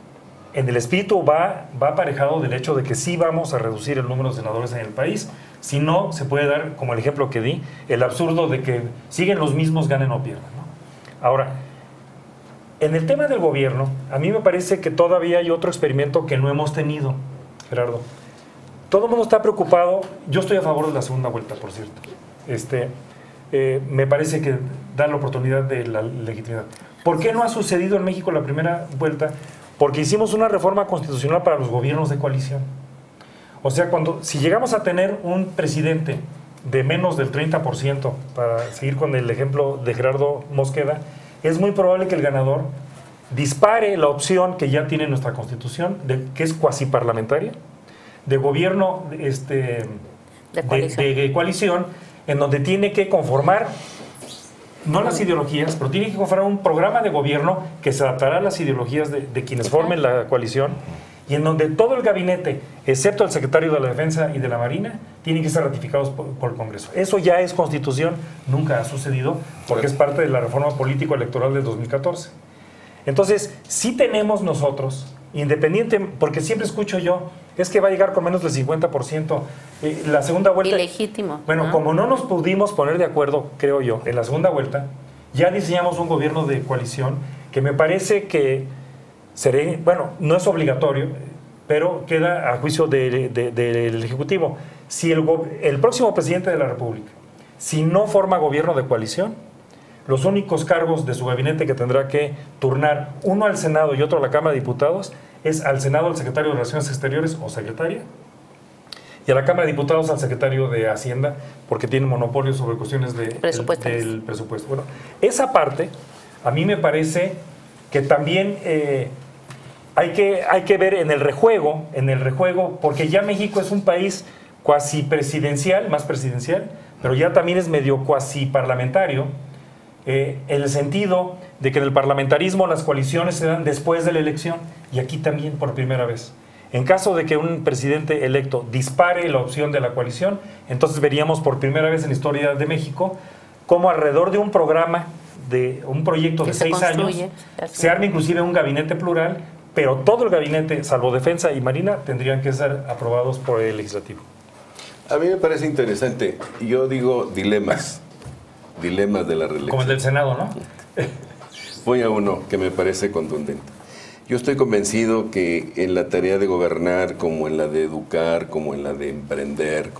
en el espíritu va aparejado del hecho de que sí vamos a reducir el número de senadores en el país. Si no, se puede dar, como el ejemplo que di, el absurdo de que siguen los mismos, ganen o pierdan, ¿no? Ahora, en el tema del gobierno, a mí me parece que todavía hay otro experimento que no hemos tenido, Gerardo. Todo el mundo está preocupado. Yo estoy a favor de la segunda vuelta, por cierto. Me parece que da la oportunidad de la legitimidad. ¿Por qué no ha sucedido en México la primera vuelta? Porque hicimos una reforma constitucional para los gobiernos de coalición. O sea, si llegamos a tener un presidente de menos del 30%, para seguir con el ejemplo de Gerardo Mosqueda, es muy probable que el ganador dispare la opción que ya tiene nuestra Constitución, que es cuasi parlamentaria, de gobierno de coalición, en donde tiene que conformar, no las ideologías, pero tiene que conformar un programa de gobierno que se adaptará a las ideologías de quienes formen la coalición, y en donde todo el gabinete, excepto el secretario de la Defensa y de la Marina, tienen que ser ratificados por el Congreso. Eso ya es Constitución, nunca ha sucedido, porque es parte de la reforma político-electoral del 2014. Entonces, sí tenemos nosotros, independiente, porque siempre escucho yo, es que va a llegar con menos del 50%. La segunda vuelta... Ilegítimo. Bueno, ¿no? Como no nos pudimos poner de acuerdo, creo yo, en la segunda vuelta, ya diseñamos un gobierno de coalición que me parece que no es obligatorio, pero queda a juicio del Ejecutivo. Si el próximo presidente de la República, si no forma gobierno de coalición, los únicos cargos de su gabinete que tendrá que turnar, uno al Senado y otro a la Cámara de Diputados, es al Senado el secretario de Relaciones Exteriores o secretaria, y a la Cámara de Diputados al secretario de Hacienda, porque tiene monopolio sobre cuestiones del presupuesto. Bueno, esa parte a mí me parece que también hay que ver en el rejuego, porque ya México es un país cuasi presidencial, más presidencial, pero ya también es medio cuasi parlamentario, en el sentido de que en el parlamentarismo las coaliciones se dan después de la elección, y aquí también por primera vez. En caso de que un presidente electo dispare la opción de la coalición, entonces veríamos por primera vez en la historia de México cómo alrededor de un programa, de un proyecto de 6 años, se arma inclusive un gabinete plural, pero todo el gabinete, salvo Defensa y Marina, tendrían que ser aprobados por el Legislativo. A mí me parece interesante. Yo digo dilemas de la reelección. Como el del Senado, ¿no? Voy a uno que me parece contundente. Yo estoy convencido que en la tarea de gobernar, como en la de educar, como en la de emprender,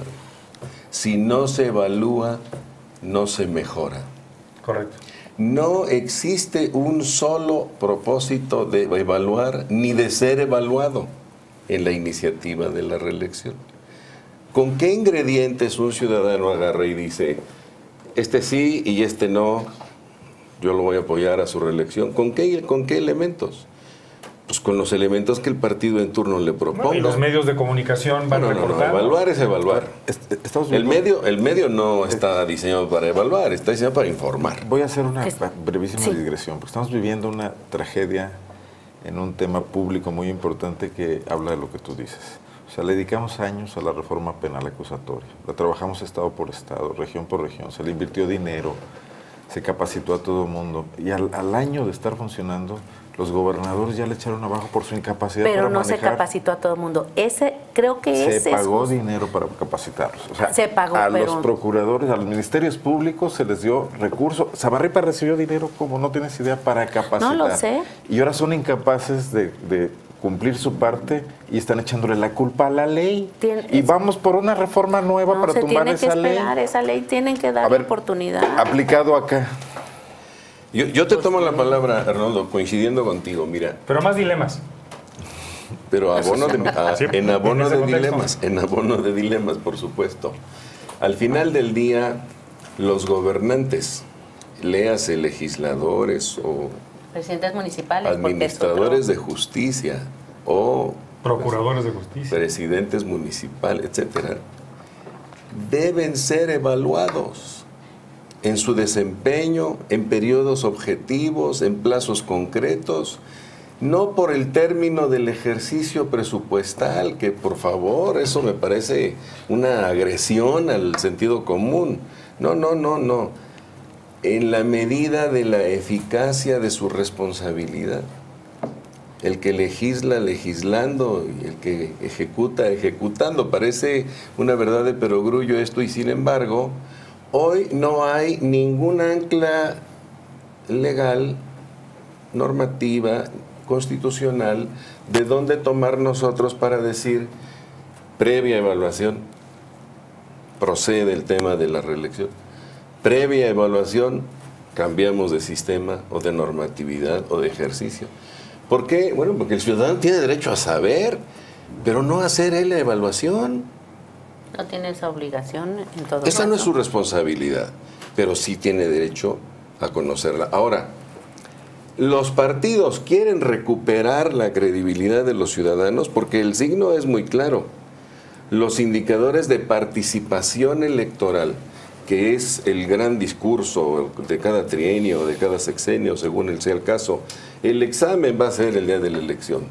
si no se evalúa, no se mejora. Correcto. No existe un solo propósito de evaluar ni de ser evaluado en la iniciativa de la reelección. ¿Con qué ingredientes un ciudadano agarra y dice, este sí y este no, yo lo voy a apoyar a su reelección? ¿Con qué elementos? Pues con los elementos que el partido en turno le proponga. Y los medios de comunicación van recortando. No, evaluar es evaluar. El medio no está diseñado para evaluar, está diseñado para informar. Voy a hacer una brevísima digresión, porque estamos viviendo una tragedia en un tema público muy importante que habla de lo que tú dices. O sea, le dedicamos años a la reforma penal acusatoria, la trabajamos estado por estado, región por región, se le invirtió dinero, se capacitó a todo el mundo, y al año de estar funcionando, los gobernadores ya le echaron abajo por su incapacidad para manejar. Pero no se capacitó a todo el mundo. Se pagó dinero para capacitarlos. O sea, se pagó, los procuradores, a los ministerios públicos se les dio recursos. Samarripa recibió dinero, como no tienes idea, para capacitar. No lo sé. Y ahora son incapaces de cumplir su parte y están echándole la culpa a la ley. Vamos por una reforma nueva para tumbar esa ley. Esa ley tienen que darle oportunidad. Aplicado acá. Yo te tomo la palabra, Arnoldo, coincidiendo contigo, mira. Pero más dilemas. Pero en abono de dilemas, por supuesto. Al final del día, los gobernantes, léase legisladores o presidentes municipales, administradores de justicia o procuradores de justicia, presidentes municipales, etcétera, deben ser evaluados en su desempeño, en periodos objetivos, en plazos concretos, no por el término del ejercicio presupuestal, que por favor, eso me parece una agresión al sentido común. No. En la medida de la eficacia de su responsabilidad. el que legisla legislando y el que ejecuta ejecutando. Parece una verdad de perogrullo esto, y sin embargo, hoy no hay ningún ancla legal, normativa, constitucional, de dónde tomar nosotros para decir, previa evaluación, procede el tema de la reelección, previa evaluación, cambiamos de sistema o de normatividad o de ejercicio. ¿Por qué? Bueno, porque el ciudadano tiene derecho a saber, pero no a hacer él la evaluación. No tiene esa obligación en todo Esa caso. no es su responsabilidad, pero sí tiene derecho a conocerla. Ahora, los partidos quieren recuperar la credibilidad de los ciudadanos porque el signo es muy claro. Los indicadores de participación electoral, que es el gran discurso de cada trienio, de cada sexenio, según sea el caso, el examen va a ser el día de la elección.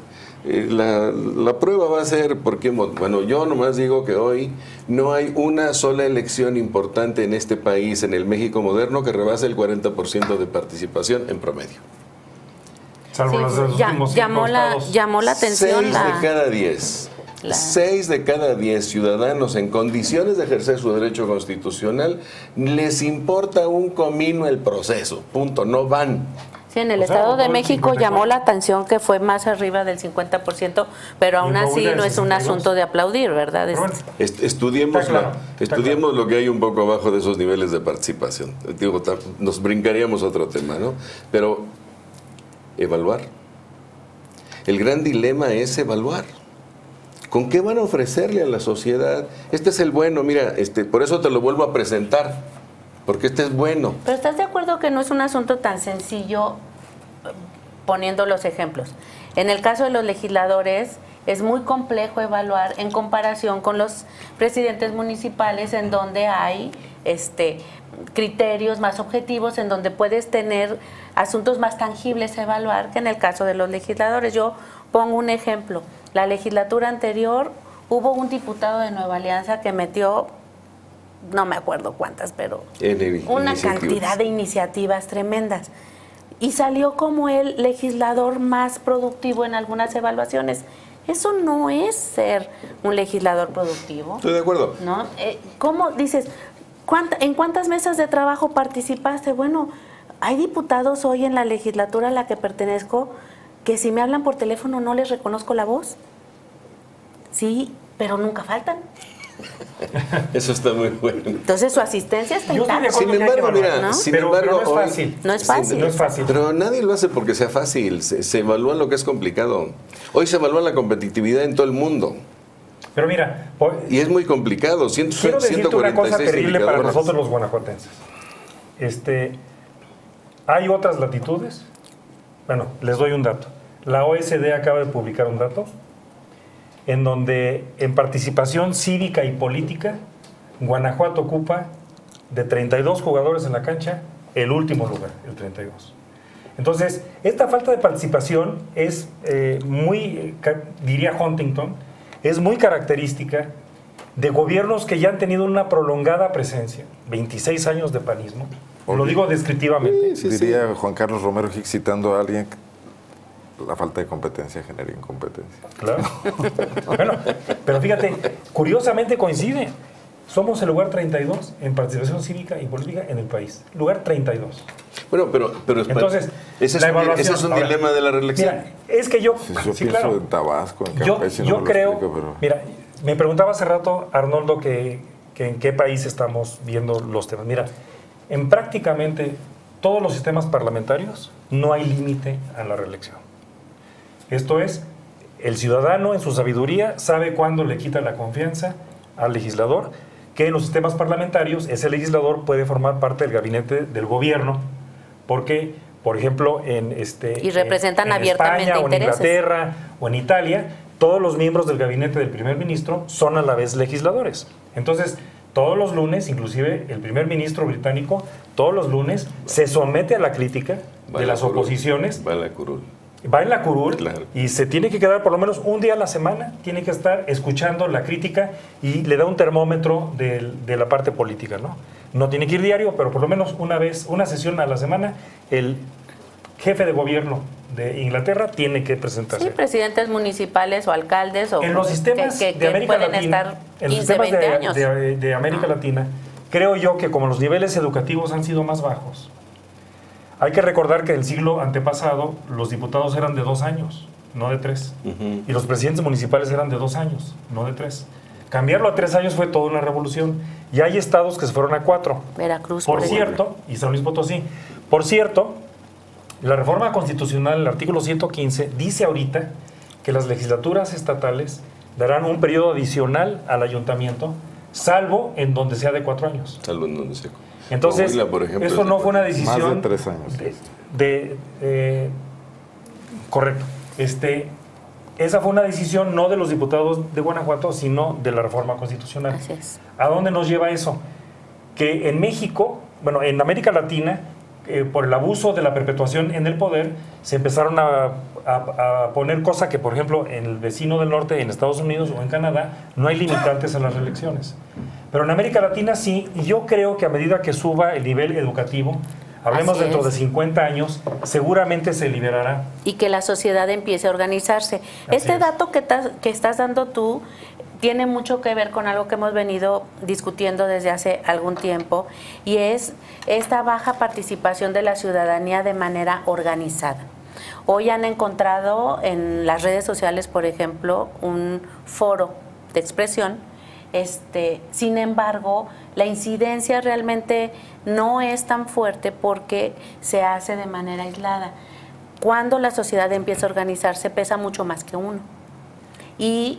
La prueba va a ser, porque, bueno, yo nomás digo que hoy no hay una sola elección importante en este país, en el México moderno, que rebase el 40% de participación en promedio. Salvo Sí, los de los últimos 5 estados. llamó la atención 6 de cada 10. La- 6 de cada 10 ciudadanos en condiciones de ejercer su derecho constitucional les importa un comino el proceso, punto, no van. Sí, en el O sea, Estado de todo el México 54. llamó la atención que fue más arriba del 50%, pero aún Y en así Coahuila no el es un 62. asunto de aplaudir, ¿verdad? Pero bueno, Estudiemos, Está claro, está estudiemos lo que hay un poco abajo de esos niveles de participación. Digo, nos brincaríamos a otro tema, ¿no? Pero evaluar. El gran dilema es evaluar. ¿Con qué van a ofrecerle a la sociedad? Este es el bueno, mira, por eso te lo vuelvo a presentar, porque este es bueno. Pero ¿estás de acuerdo que no es un asunto tan sencillo poniendo los ejemplos? En el caso de los legisladores es muy complejo evaluar en comparación con los presidentes municipales, en donde hay criterios más objetivos, en donde puedes tener asuntos más tangibles a evaluar que en el caso de los legisladores. Yo pongo un ejemplo. La legislatura anterior hubo un diputado de Nueva Alianza que metió, no me acuerdo cuántas, pero una cantidad de iniciativas tremendas. Y salió como el legislador más productivo en algunas evaluaciones. Eso no es ser un legislador productivo, Estoy de acuerdo. ¿no? ¿Cómo dices? ¿En cuántas mesas de trabajo participaste? Bueno, hay diputados hoy en la legislatura a la que pertenezco que si me hablan por teléfono no les reconozco la voz. Sí, pero nunca faltan. Eso está muy bueno. Entonces su asistencia está Yo estoy de intacta. acuerdo. Sin embargo, mira, ¿no? sin Pero embargo, no es hoy- fácil. No es fácil. No es fácil. Pero nadie lo hace porque sea fácil, se evalúa lo que es complicado. Hoy se evalúa la competitividad en todo el mundo Pero mira, y es muy complicado. quiero decirte una cosa 146 terrible para indicadores. nosotros los guanajuatenses. Hay otras latitudes. Bueno, les doy un dato. La OSD acaba de publicar un dato en donde en participación cívica y política, Guanajuato ocupa de 32 jugadores en la cancha el último lugar, el 32. Entonces, esta falta de participación es diría Huntington, es muy característica de gobiernos que ya han tenido una prolongada presencia, 26 años de panismo, lo digo descriptivamente. Diría Juan Carlos Romero Hicks, citando a alguien, la falta de competencia genera incompetencia. Claro. Bueno, pero fíjate, curiosamente coincide. Somos el lugar 32 en participación cívica y política en el país. Lugar 32. Bueno, pero Entonces, ese la evaluación. ese es un Ahora, dilema de la reelección. Mira, es que yo. Si yo sí, pienso claro. en Tabasco, en Yo, Campeche, no yo me lo creo. explico, pero... Mira, me preguntaba hace rato, Arnoldo, que en qué país estamos viendo los temas. Mira, en prácticamente todos los sistemas parlamentarios no hay límite a la reelección. Esto es, el ciudadano en su sabiduría sabe cuándo le quita la confianza al legislador, que en los sistemas parlamentarios ese legislador puede formar parte del gabinete del gobierno, porque, por ejemplo, Y representan en abiertamente España, o en intereses. Inglaterra o en Italia, todos los miembros del gabinete del primer ministro son a la vez legisladores. Entonces, todos los lunes, inclusive el primer ministro británico, todos los lunes se somete a la crítica de las oposiciones. Va a la curul. Va en la curul, Claro. y se tiene que quedar por lo menos un día a la semana, tiene que estar escuchando la crítica y le da un termómetro de la parte política, ¿no? No tiene que ir diario, pero por lo menos una vez, una sesión a la semana, el jefe de gobierno de Inglaterra tiene que presentarse. Sí, presidentes municipales o alcaldes o en los sistemas de América pueden Latina, estar 15, en los sistemas 20 años. de América Latina, creo yo que como los niveles educativos han sido más bajos, hay que recordar que en el siglo antepasado los diputados eran de 2 años, no de 3. Y los presidentes municipales eran de 2 años, no de 3. Cambiarlo a 3 años fue toda una revolución. Y hay estados que se fueron a 4. Veracruz, por cierto, y San Luis Potosí. Por cierto, la reforma constitucional, el artículo 115, dice ahorita que las legislaturas estatales darán un periodo adicional al ayuntamiento, salvo en donde sea de 4 años. Salvo en donde sea. Entonces, Coahuila, por ejemplo, eso no fue una decisión... Más de 3 años. Correcto. Esa fue una decisión no de los diputados de Guanajuato, sino de la reforma constitucional. Así es. ¿A dónde nos lleva eso? Que en México, bueno, en América Latina, por el abuso de la perpetuación en el poder, se empezaron a poner cosas que, por ejemplo, en el vecino del norte, en Estados Unidos o en Canadá, no hay limitantes en las reelecciones. Pero en América Latina sí, y yo creo que a medida que suba el nivel educativo, hablemos Así dentro es. de 50 años, seguramente se liberará. Y que la sociedad empiece a organizarse. Este es. dato que estás dando tú tiene mucho que ver con algo que hemos venido discutiendo desde hace algún tiempo, y es esta baja participación de la ciudadanía de manera organizada. Hoy han encontrado en las redes sociales, por ejemplo, un foro de expresión. Sin embargo, la incidencia realmente no es tan fuerte porque se hace de manera aislada. Cuando la sociedad empieza a organizarse, pesa mucho más que uno. Y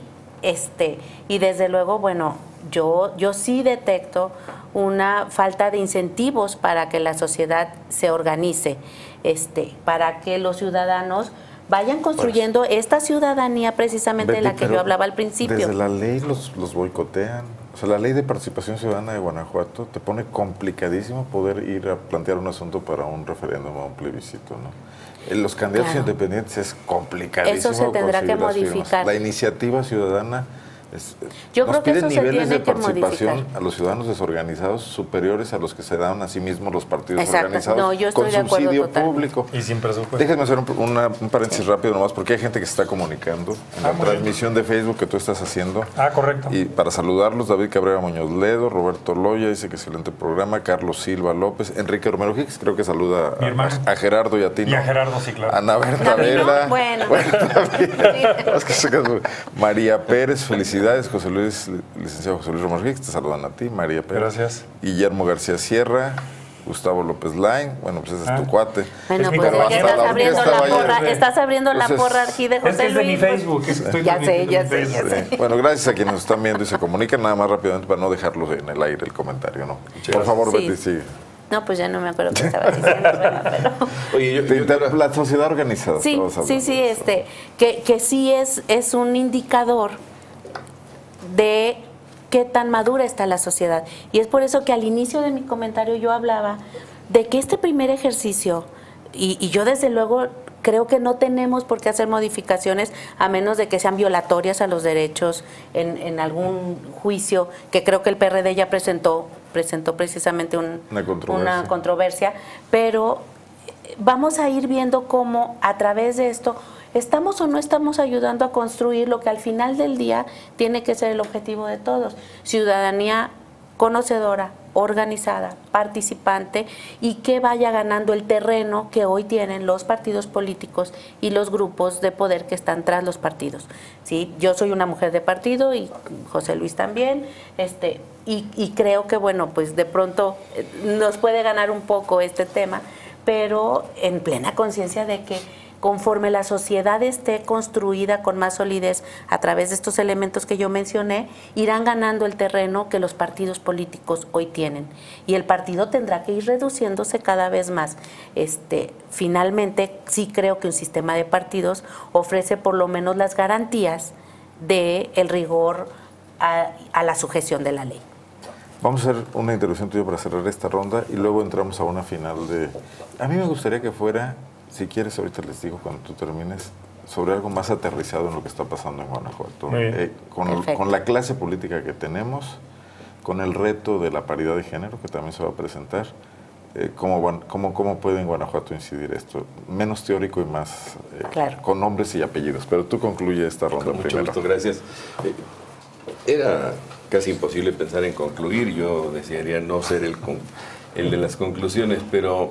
desde luego, bueno, yo sí detecto una falta de incentivos para que la sociedad se organice, para que los ciudadanos vayan construyendo esta ciudadanía precisamente de la que yo hablaba al principio. Desde la ley los boicotean. O sea, la ley de participación ciudadana de Guanajuato te pone complicadísimo poder ir a plantear un asunto para un referéndum o un plebiscito, ¿no? En los candidatos independientes es complicadísimo. Eso se tendrá que conseguir las modificar. firmas. La iniciativa ciudadana Yo nos creo que piden eso se niveles de tiene que participación modificar. a los ciudadanos desorganizados superiores a los que se dan a sí mismos los partidos Exacto. organizados No, yo estoy con de acuerdo subsidio totalmente. público. Y sin presupuesto. Déjenme hacer un paréntesis rápido nomás, porque hay gente que se está comunicando en la muy transmisión de Facebook que tú estás haciendo. Correcto. Y para saludarlos, David Cabrera Muñoz Ledo, Roberto Loya, dice que excelente programa, Carlos Silva López, Enrique Romero Hicks, creo que saluda Mi hermano. a Gerardo y a ti, ¿no? Y a Gerardo, sí, claro. Ana Berta ¿A mí no? Vela. Bueno. También. Es que se quedó. María Pérez, felicidades, José Luis, licenciado José Luis Romero Hicks, te saludan a ti, María Pérez. Gracias. Guillermo García Sierra, Gustavo López Lain, bueno, pues ese es tu cuate. Bueno, Es mi pues carnal. ya Hasta estás la abriendo orquesta la vaya. porra, estás abriendo la Entonces, porra aquí de Es José que es de mi Luis. Facebook. Estoy Ya sé, transmitiendo ya en sé, ya Facebook. sé. Bueno, gracias a quienes nos están viendo y se comunican, nada más rápidamente para no dejarlos en el aire el comentario, ¿no? Por favor, Sí. Betty, sigue. No, pues ya no me acuerdo qué estaba diciendo, pero... Oye, La sociedad organizada. Sí, estabas hablando sí, de eso. que sí es un indicador de qué tan madura está la sociedad. Y es por eso que al inicio de mi comentario yo hablaba de que este primer ejercicio, y yo desde luego creo que no tenemos por qué hacer modificaciones a menos de que sean violatorias a los derechos en algún juicio, que creo que el PRD ya presentó precisamente una controversia, pero vamos a ir viendo cómo a través de esto estamos o no estamos ayudando a construir lo que al final del día tiene que ser el objetivo de todos: ciudadanía conocedora, organizada, participante, y que vaya ganando el terreno que hoy tienen los partidos políticos y los grupos de poder que están tras los partidos. ¿Sí? Yo soy una mujer de partido y José Luis también, y creo que, bueno, pues de pronto nos puede ganar un poco este tema, pero en plena conciencia de que conforme la sociedad esté construida con más solidez a través de estos elementos que yo mencioné, irán ganando el terreno que los partidos políticos hoy tienen. Y el partido tendrá que ir reduciéndose cada vez más. Finalmente, sí creo que un sistema de partidos ofrece por lo menos las garantías del rigor a la sujeción de la ley. Vamos a hacer una intervención tuya para cerrar esta ronda y luego entramos a una final de... A mí me gustaría que fuera... Si quieres, ahorita les digo cuando tú termines, sobre algo más aterrizado en lo que está pasando en Guanajuato. Con la clase política que tenemos, con el reto de la paridad de género, que también se va a presentar, ¿Cómo puede en Guanajuato incidir esto? Menos teórico y más Claro. con nombres y apellidos. Pero tú concluye esta ronda Con mucho primero. gusto, gracias. Era casi imposible pensar en concluir. Yo desearía no ser el de las conclusiones, pero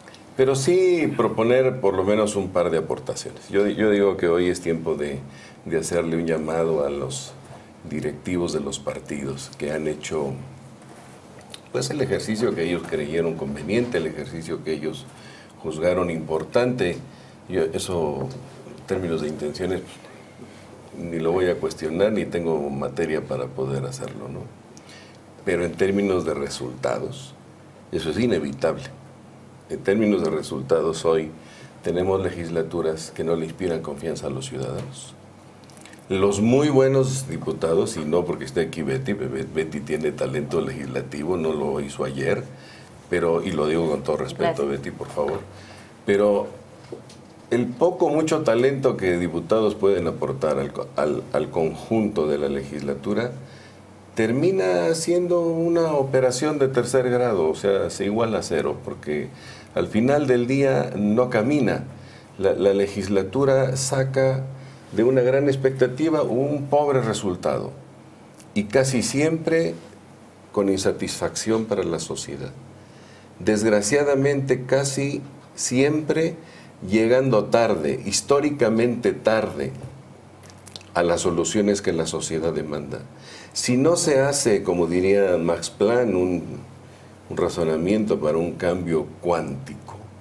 sí proponer por lo menos un par de aportaciones. Yo digo que hoy es tiempo de hacerle un llamado a los directivos de los partidos que han hecho pues el ejercicio que ellos creyeron conveniente, el ejercicio que ellos juzgaron importante. Eso, en términos de intenciones, ni lo voy a cuestionar, ni tengo materia para poder hacerlo, ¿no? Pero en términos de resultados, eso es inevitable. En términos de resultados, hoy tenemos legislaturas que no le inspiran confianza a los ciudadanos. Los muy buenos diputados, y no porque esté aquí Betty tiene talento legislativo, no lo hizo ayer, y lo digo con todo respeto, gracias. Betty, por favor, pero el mucho talento que diputados pueden aportar al conjunto de la legislatura termina siendo una operación de tercer grado, o sea, se iguala a cero, porque al final del día no camina. La legislatura saca de una gran expectativa un pobre resultado y casi siempre con insatisfacción para la sociedad. Desgraciadamente casi siempre llegando tarde, históricamente tarde, a las soluciones que la sociedad demanda. Si no se hace, como diría Max Planck, un razonamiento para un cambio cuántico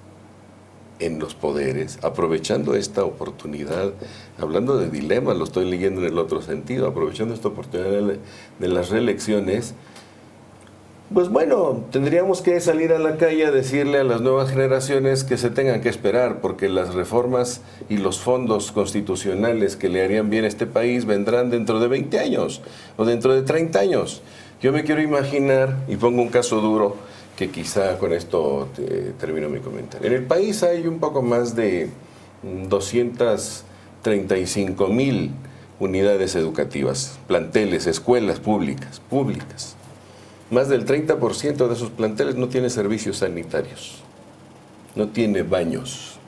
en los poderes, aprovechando esta oportunidad, hablando de dilemas, lo estoy leyendo en el otro sentido, aprovechando esta oportunidad de las reelecciones, pues bueno, tendríamos que salir a la calle a decirle a las nuevas generaciones que se tengan que esperar, porque las reformas y los fondos constitucionales que le harían bien a este país vendrán dentro de 20 años o dentro de 30 años. Yo me quiero imaginar, y pongo un caso duro, que quizá con esto termino mi comentario. En el país hay un poco más de 235,000 unidades educativas, planteles, escuelas públicas. Más del 30% de esos planteles no tiene servicios sanitarios, no tiene baños.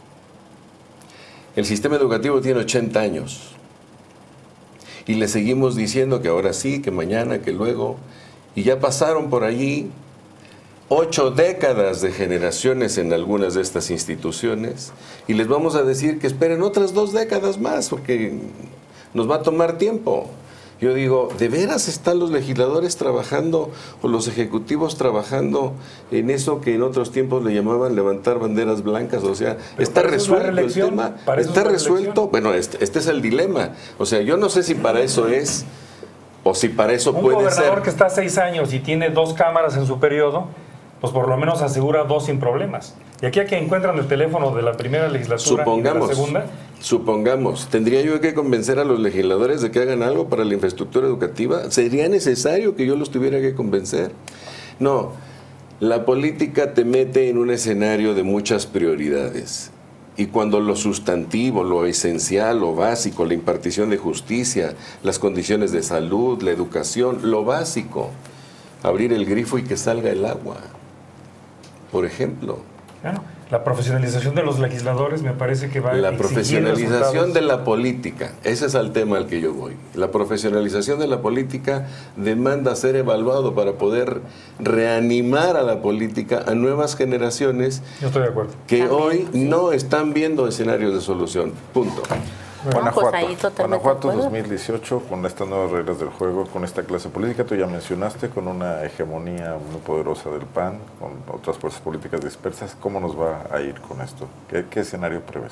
El sistema educativo tiene 80 años y le seguimos diciendo que ahora sí, que mañana, que luego, y ya pasaron por allí 8 décadas de generaciones en algunas de estas instituciones y les vamos a decir que esperen otras 2 décadas más porque nos va a tomar tiempo. Yo digo, ¿de veras están los legisladores trabajando o los ejecutivos trabajando en eso que en otros tiempos le llamaban levantar banderas blancas? O sea, pero ¿está resuelto el tema? ¿Está resuelto? Bueno, este es el dilema. O sea, yo no sé si para eso es o si para eso puede ser. Un gobernador que está 6 años y tiene 2 cámaras en su periodo, pues por lo menos asegura 2 sin problemas. Y aquí a que encuentran el teléfono de la primera legislatura y de la segunda. Supongamos, ¿tendría yo que convencer a los legisladores de que hagan algo para la infraestructura educativa? ¿Sería necesario que yo los tuviera que convencer? No, la política te mete en un escenario de muchas prioridades. Y cuando lo sustantivo, lo esencial, lo básico, la impartición de justicia, las condiciones de salud, la educación, lo básico, abrir el grifo y que salga el agua, por ejemplo. Bueno, la profesionalización de los legisladores me parece que va a la profesionalización de la política, ese es el tema al que yo voy. La profesionalización de la política demanda ser evaluado para poder reanimar a la política a nuevas generaciones. Yo estoy de acuerdo. Que hoy no están viendo escenarios de solución. Punto. Guanajuato 2018, con estas nuevas reglas del juego, con esta clase política, tú ya mencionaste, con una hegemonía muy poderosa del PAN, con otras fuerzas políticas dispersas, ¿cómo nos va a ir con esto? ¿Qué escenario prevés?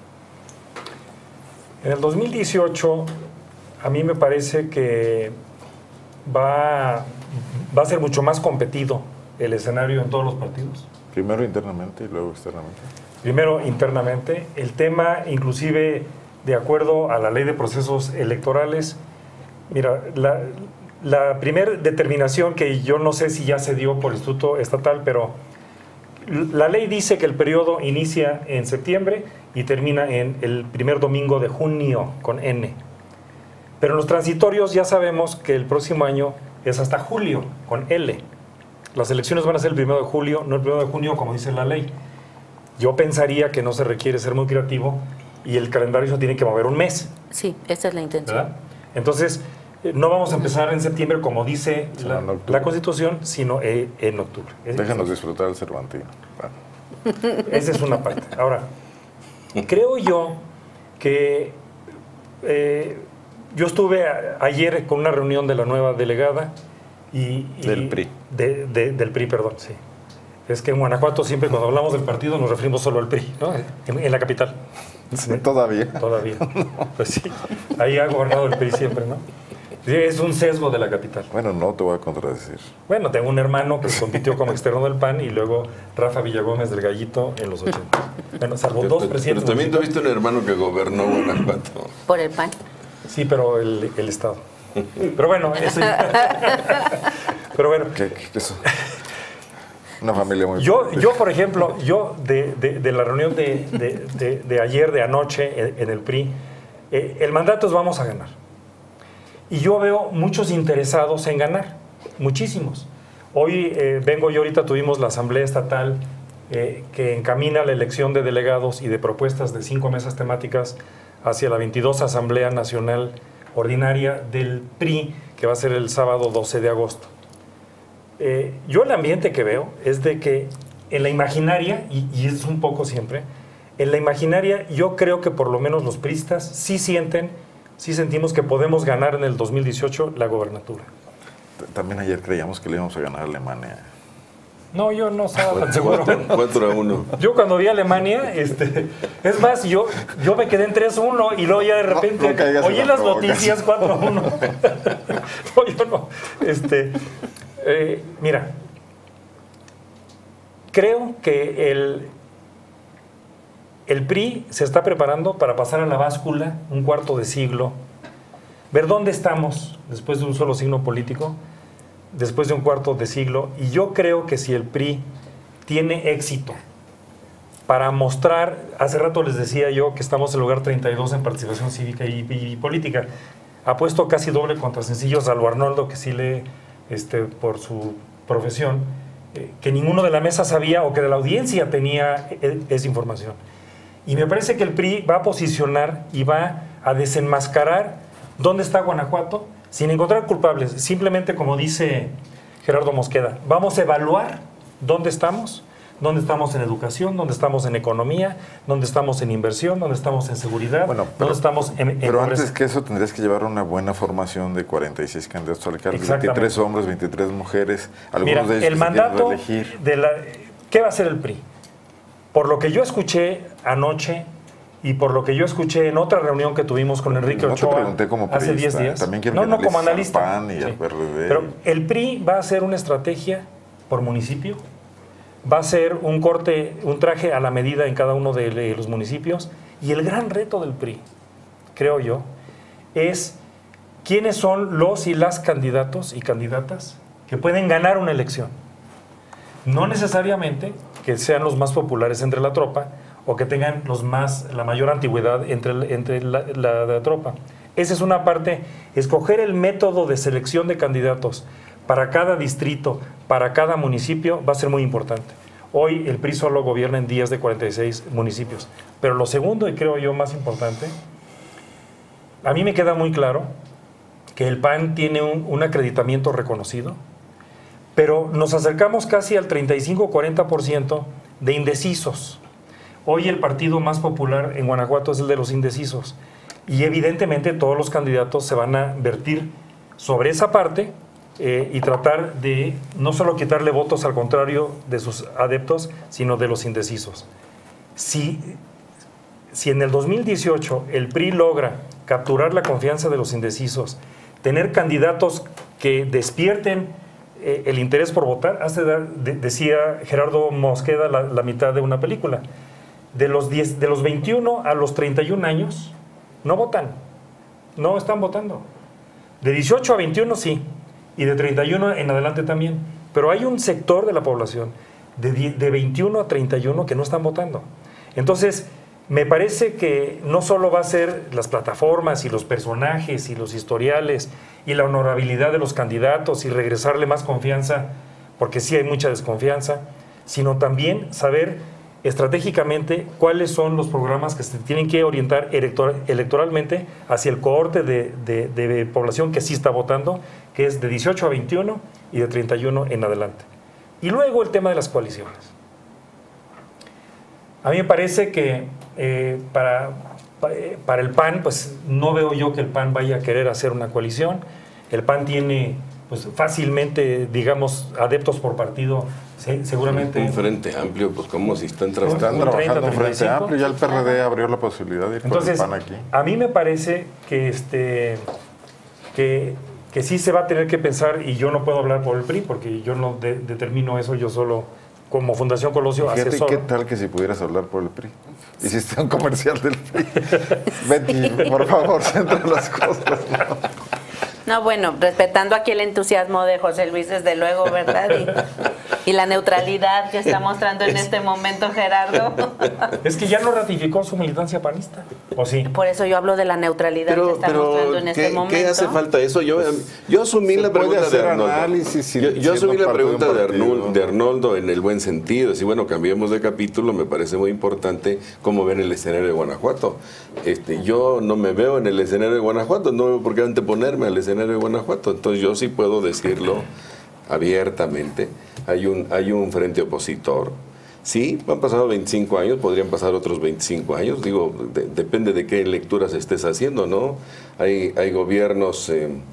En el 2018, a mí me parece que va a ser mucho más competido el escenario en todos los partidos. Primero internamente y luego externamente. Primero internamente. El tema, inclusive, de acuerdo a la ley de procesos electorales, mira, la primera determinación que yo no sé si ya se dio por el Instituto Estatal, pero la ley dice que el periodo inicia en septiembre y termina en el primer domingo de junio, con N. Pero en los transitorios ya sabemos que el próximo año es hasta julio, con L. Las elecciones van a ser el 1 de julio, no el 1 de junio, como dice la ley. Yo pensaría que no se requiere ser muy creativo y el calendario se tiene que mover un mes. Sí, esa es la intención. ¿Verdad? Entonces, no vamos a empezar en septiembre, como dice la Constitución, sino en octubre. Déjanos disfrutar el Cervantino. Esa es una parte. Ahora, creo yo que yo estuve ayer con una reunión de la nueva delegada del PRI. Del PRI, perdón, sí. Es que en Guanajuato siempre cuando hablamos del partido nos referimos solo al PRI, ¿no? En la capital. Sí, todavía. Todavía. Pues sí, ahí ha gobernado el PRI siempre, ¿no? Sí, es un sesgo de la capital. Bueno, no te voy a contradecir. Bueno, tengo un hermano que compitió como externo del PAN y luego Rafa Villagómez del Gallito en los 80. Bueno, salvo dos presidentes. Pero también tuviste un hermano que gobernó Guanajuato. Por el PAN. Sí, pero el Estado. Pero bueno, eso ya. Pero bueno. ¿Qué eso? Una familia muy... Yo por ejemplo, de la reunión de ayer, de anoche en el PRI, el mandato es vamos a ganar. Y yo veo muchos interesados en ganar, muchísimos. Hoy ahorita tuvimos la Asamblea Estatal que encamina la elección de delegados y de propuestas de 5 mesas temáticas hacia la 22 Asamblea Nacional Ordinaria del PRI, que va a ser el sábado 12 de agosto. Yo el ambiente que veo es de que en la imaginaria, y es un poco siempre, en la imaginaria yo creo que por lo menos los priistas sí sentimos que podemos ganar en el 2018 la gobernatura. También ayer creíamos que le íbamos a ganar a Alemania. No, yo no estaba tan seguro. 4-1. Yo cuando vi a Alemania, es más, yo me quedé en 3-1 y luego ya de repente oí las noticias 4-1. No, yo no. Mira, creo que el PRI se está preparando para pasar a la báscula un cuarto de siglo, ver dónde estamos después de un solo signo político, después de un cuarto de siglo, y yo creo que si el PRI tiene éxito para mostrar, hace rato les decía yo que estamos en el lugar 32 en participación cívica y política, apuesto casi doble contra Sencillo, salvo Arnoldo, que sí lee por su profesión, que ninguno de la mesa sabía o que de la audiencia tenía esa información. Y me parece que el PRI va a posicionar y va a desenmascarar dónde está Guanajuato sin encontrar culpables. Simplemente, como dice Gerardo Mosqueda, vamos a evaluar dónde estamos en educación, dónde estamos en economía, dónde estamos en inversión, dónde estamos en seguridad, dónde estamos en Pero antes que eso tendrías que llevar una buena formación de 46 candidatos alcaldes, 23 hombres, 23 mujeres, algunos de ellos el mandato ¿qué va a hacer el PRI? Por lo que yo escuché anoche y por lo que yo escuché en otra reunión que tuvimos con Enrique Ochoa te pregunté como hace 10 días. También quiero que como analista. PAN y el PRD. Pero el PRI va a hacer una estrategia por municipio, va a ser un traje a la medida en cada uno de los municipios, y el gran reto del PRI, creo yo, es quiénes son los y las candidatos y candidatas que pueden ganar una elección. No necesariamente que sean los más populares entre la tropa o que tengan la mayor antigüedad entre la tropa. Esa es una parte, escoger el método de selección de candidatos para cada distrito, para cada municipio, va a ser muy importante. Hoy el PRI solo gobierna en 10 de 46 municipios. Pero lo segundo, y creo yo más importante, a mí me queda muy claro que el PAN tiene un acreditamiento reconocido, pero nos acercamos casi al 35-40% de indecisos. Hoy el partido más popular en Guanajuato es el de los indecisos. Y evidentemente todos los candidatos se van a vertir sobre esa parte y tratar de no solo quitarle votos al contrario de sus adeptos, sino de los indecisos. Si en el 2018 el PRI logra capturar la confianza de los indecisos, tener candidatos que despierten el interés por votar, decía Gerardo Mosqueda la mitad de una película. De los 21 a los 31 años no votan, no están votando. De 18 a 21 sí, y de 31 en adelante también. Pero hay un sector de la población de 21 a 31 que no están votando. Entonces, me parece que no solo va a ser las plataformas y los personajes y los historiales y la honorabilidad de los candidatos y regresarle más confianza porque sí hay mucha desconfianza, sino también saber estratégicamente cuáles son los programas que se tienen que orientar electoralmente hacia el cohorte de población que sí está votando, que es de 18 a 21 y de 31 en adelante. Y luego el tema de las coaliciones. A mí me parece que para el PAN, pues no veo yo que el PAN vaya a querer hacer una coalición. El PAN tiene pues fácilmente, digamos, adeptos por partido, seguramente. Un frente amplio, pues como si están Están tratando. trabajando en Frente Amplio, ya el PRD abrió la posibilidad de ir Entonces, con el PAN aquí. a mí me parece que sí se va a tener que pensar, y yo no puedo hablar por el PRI, porque yo no determino eso, yo solo, como Fundación Colosio, Fíjate, asesoro. ¿qué tal que si pudieras hablar por el PRI? Hiciste un comercial del PRI. Betty, por favor, centra las cosas. No, bueno, respetando aquí el entusiasmo de José Luis, desde luego, ¿verdad? Y la neutralidad que está mostrando en este momento Gerardo. Es que ya no ratificó su militancia panista, ¿o sí? Por eso yo hablo de la neutralidad que está mostrando en este momento. ¿Qué hace falta eso? Yo asumí la pregunta de Arnoldo. Yo asumí la pregunta de Arnoldo en el buen sentido. Si bueno, cambiemos de capítulo, me parece muy importante cómo ven el escenario de Guanajuato. Yo no me veo en el escenario de Guanajuato, no veo por qué anteponerme al escenario de Guanajuato. Entonces yo sí puedo decirlo abiertamente. Hay un frente opositor. Sí, han pasado 25 años, podrían pasar otros 25 años. Digo, depende de qué lecturas estés haciendo, ¿no? Hay gobiernos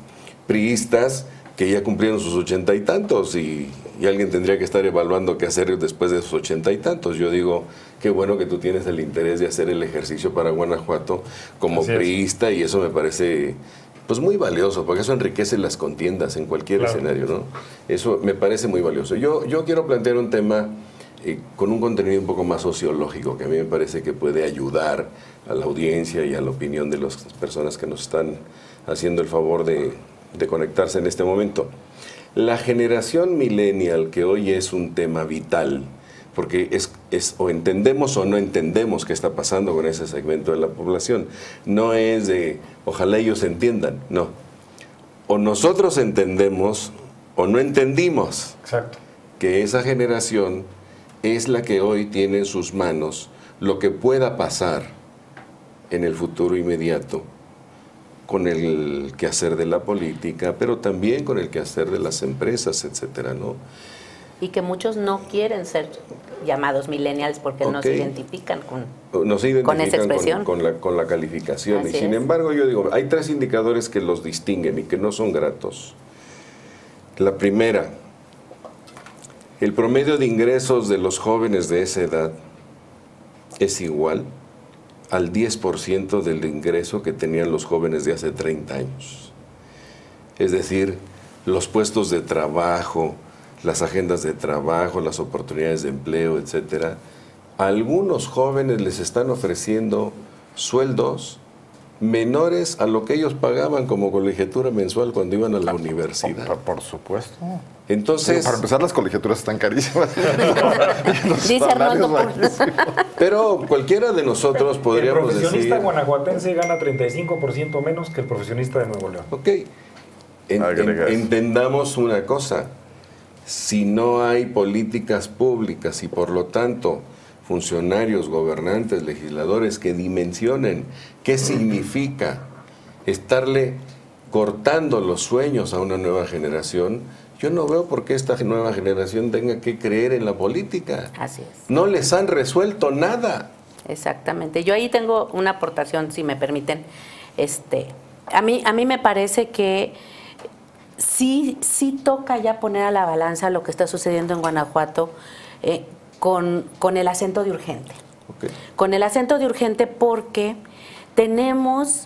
priistas que ya cumplieron sus 80 y tantos y alguien tendría que estar evaluando qué hacer después de sus 80 y tantos. Yo digo, qué bueno que tú tienes el interés de hacer el ejercicio para Guanajuato como priista, y eso me parece pues muy valioso, porque eso enriquece las contiendas en cualquier escenario, ¿no? Eso me parece muy valioso. Yo quiero plantear un tema con un contenido un poco más sociológico, que a mí me parece que puede ayudar a la audiencia y a la opinión de las personas que nos están haciendo el favor de conectarse en este momento. La generación millennial, que hoy es un tema vital, porque es o entendemos o no entendemos qué está pasando con ese segmento de la población. No es de, ojalá ellos entiendan, no. O nosotros entendemos o no entendimos. Exacto. Que esa generación es la que hoy tiene en sus manos lo que pueda pasar en el futuro inmediato con el quehacer de la política, pero también con el quehacer de las empresas, etcétera, ¿no? Y que muchos no quieren ser llamados millennials porque no se identifican con esa expresión. Con la calificación. Así y sin embargo, yo digo, hay 3 indicadores que los distinguen y que no son gratos. La primera, el promedio de ingresos de los jóvenes de esa edad es igual al 10% del ingreso que tenían los jóvenes de hace 30 años. Es decir, los puestos de trabajo, las agendas de trabajo, las oportunidades de empleo, etcétera, a algunos jóvenes les están ofreciendo sueldos menores a lo que ellos pagaban como colegiatura mensual cuando iban a la universidad. Por supuesto. Entonces, para empezar, las colegiaturas están carísimas. Dice Arnoldo. Pero cualquiera de nosotros podríamos decir... El profesionista guanajuatense gana 35% menos que el profesionista de Nuevo León. Ok. Entendamos una cosa. Si no hay políticas públicas y por lo tanto funcionarios, gobernantes, legisladores que dimensionen qué significa estarle cortando los sueños a una nueva generación, yo no veo por qué esta nueva generación tenga que creer en la política. Así es. No les han resuelto nada. Exactamente. Yo ahí tengo una aportación, si me permiten. A mí me parece que sí toca ya poner a la balanza lo que está sucediendo en Guanajuato con el acento de urgente. Okay. Con el acento de urgente porque tenemos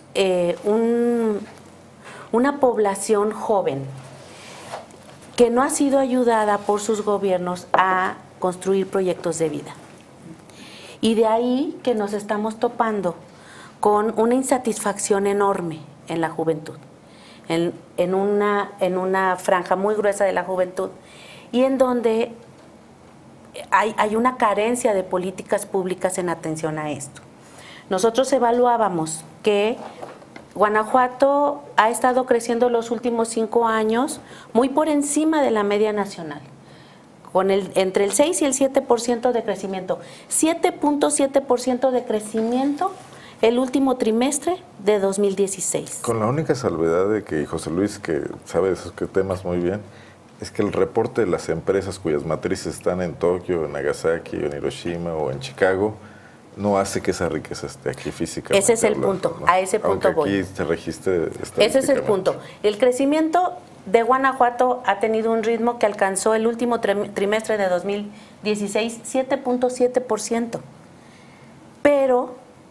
una población joven que no ha sido ayudada por sus gobiernos a construir proyectos de vida. Y de ahí que nos estamos topando con una insatisfacción enorme en la juventud, en una franja muy gruesa de la juventud, y en donde hay una carencia de políticas públicas en atención a esto. Nosotros evaluábamos que Guanajuato ha estado creciendo los últimos 5 años muy por encima de la media nacional. con entre el 6 y el 7% de crecimiento. 7.7% de crecimiento el último trimestre de 2016. Con la única salvedad de que José Luis, que sabe de esos temas muy bien, es que el reporte de las empresas cuyas matrices están en Tokio, en Nagasaki, en Hiroshima o en Chicago, no hace que esa riqueza esté aquí físicamente. Ese es el punto, ¿no? A ese punto aunque voy. Aquí se registre Ese es el punto. El crecimiento de Guanajuato ha tenido un ritmo que alcanzó el último trimestre de 2016, 7.7%. Pero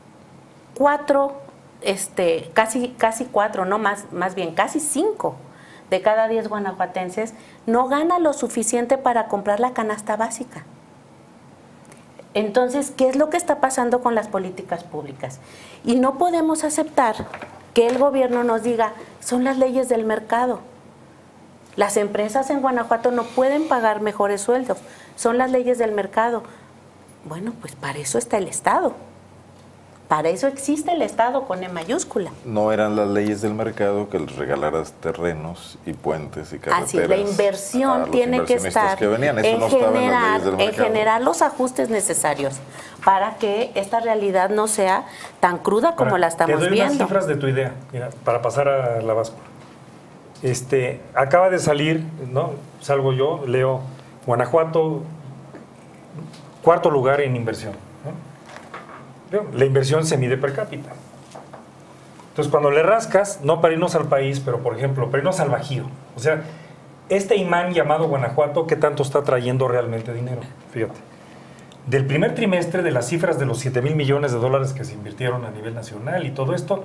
casi 4, no más bien, casi 5 de cada 10 guanajuatenses no gana lo suficiente para comprar la canasta básica. Entonces, ¿qué es lo que está pasando con las políticas públicas? Y no podemos aceptar que el gobierno nos diga, son las leyes del mercado. Las empresas en Guanajuato no pueden pagar mejores sueldos, son las leyes del mercado. Bueno, pues para eso está el Estado. Para eso existe el Estado con E mayúscula. No eran las leyes del mercado que les regalaras terrenos y puentes y carreteras. Así, la inversión tiene que estar en generar los ajustes necesarios para que esta realidad no sea tan cruda como la estamos viendo. Te doy unas cifras de tu idea, mira, para pasar a la báscula. Acaba de salir, ¿no? Salgo yo, leo Guanajuato, cuarto lugar en inversión. La inversión se mide per cápita. Entonces, cuando le rascas, no para irnos al país, pero por ejemplo, para irnos al Bajío. O sea, este imán llamado Guanajuato, ¿qué tanto está trayendo realmente dinero? Fíjate. Del primer trimestre, de las cifras de los 7,000 millones de dólares que se invirtieron a nivel nacional y todo esto,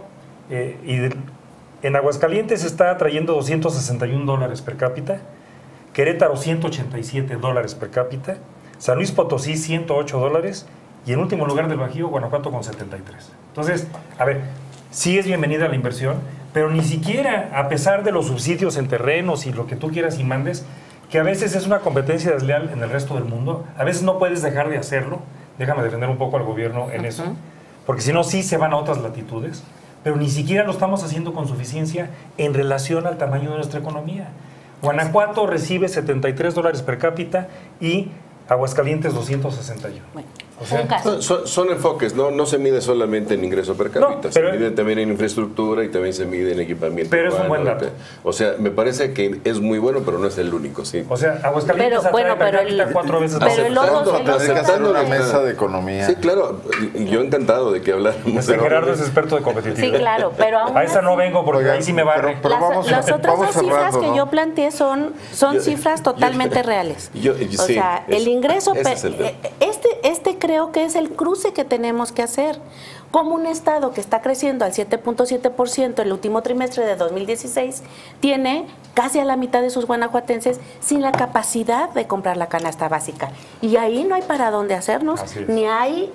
en Aguascalientes está trayendo $261 per cápita, Querétaro $187 per cápita, San Luis Potosí $108, y en último lugar del Bajío, Guanajuato con 73. Entonces, a ver, sí es bienvenida la inversión, pero ni siquiera, a pesar de los subsidios en terrenos y lo que tú quieras y mandes, que a veces es una competencia desleal en el resto del mundo, a veces no puedes dejar de hacerlo, déjame defender un poco al gobierno en eso, porque si no, sí se van a otras latitudes, pero ni siquiera lo estamos haciendo con suficiencia en relación al tamaño de nuestra economía. Guanajuato recibe $73 per cápita y Aguascalientes 261. Bueno, o sea, son enfoques, no se mide solamente en ingreso per cápita, no, se mide también en infraestructura y también se mide en equipamiento. Pero es un buen dato. O sea, me parece que es muy bueno, pero no es el único, sí. O sea, Aguascalientes atrae per cápita 4 veces más. Aceptando una mesa de economía. Sí, claro, yo encantado de que habláramos. Gerardo es experto de competitividad. Sí, claro, pero aún a esa no vengo porque ahí sí me barre. Las otras dos cifras que yo planteé son cifras totalmente reales. O sea, el ingreso, este creo que es el cruce que tenemos que hacer. Como un Estado que está creciendo al 7.7% el último trimestre de 2016, tiene casi a la mitad de sus guanajuatenses sin la capacidad de comprar la canasta básica. Y ahí no hay para dónde hacernos, ni hay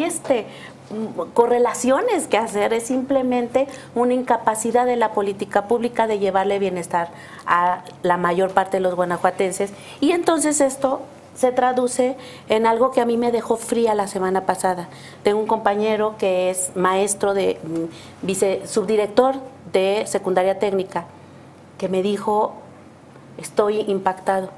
correlaciones que hacer, es simplemente una incapacidad de la política pública de llevarle bienestar a la mayor parte de los guanajuatenses. Y entonces esto se traduce en algo que a mí me dejó fría la semana pasada. Tengo un compañero que es maestro subdirector de secundaria técnica, que me dijo, estoy impactado.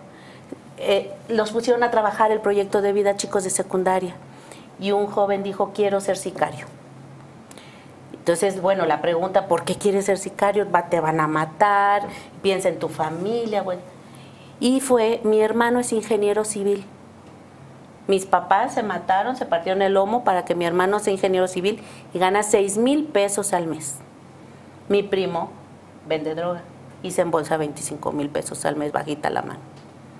Los pusieron a trabajar el proyecto de vida chicos de secundaria y un joven dijo, quiero ser sicario. Entonces, bueno, la pregunta, ¿por qué quieres ser sicario? Te van a matar, piensa en tu familia, bueno. Y mi hermano es ingeniero civil. Mis papás se mataron, se partieron el lomo para que mi hermano sea ingeniero civil y gana 6,000 pesos al mes. Mi primo vende droga y se embolsa 25,000 pesos al mes, bajita la mano.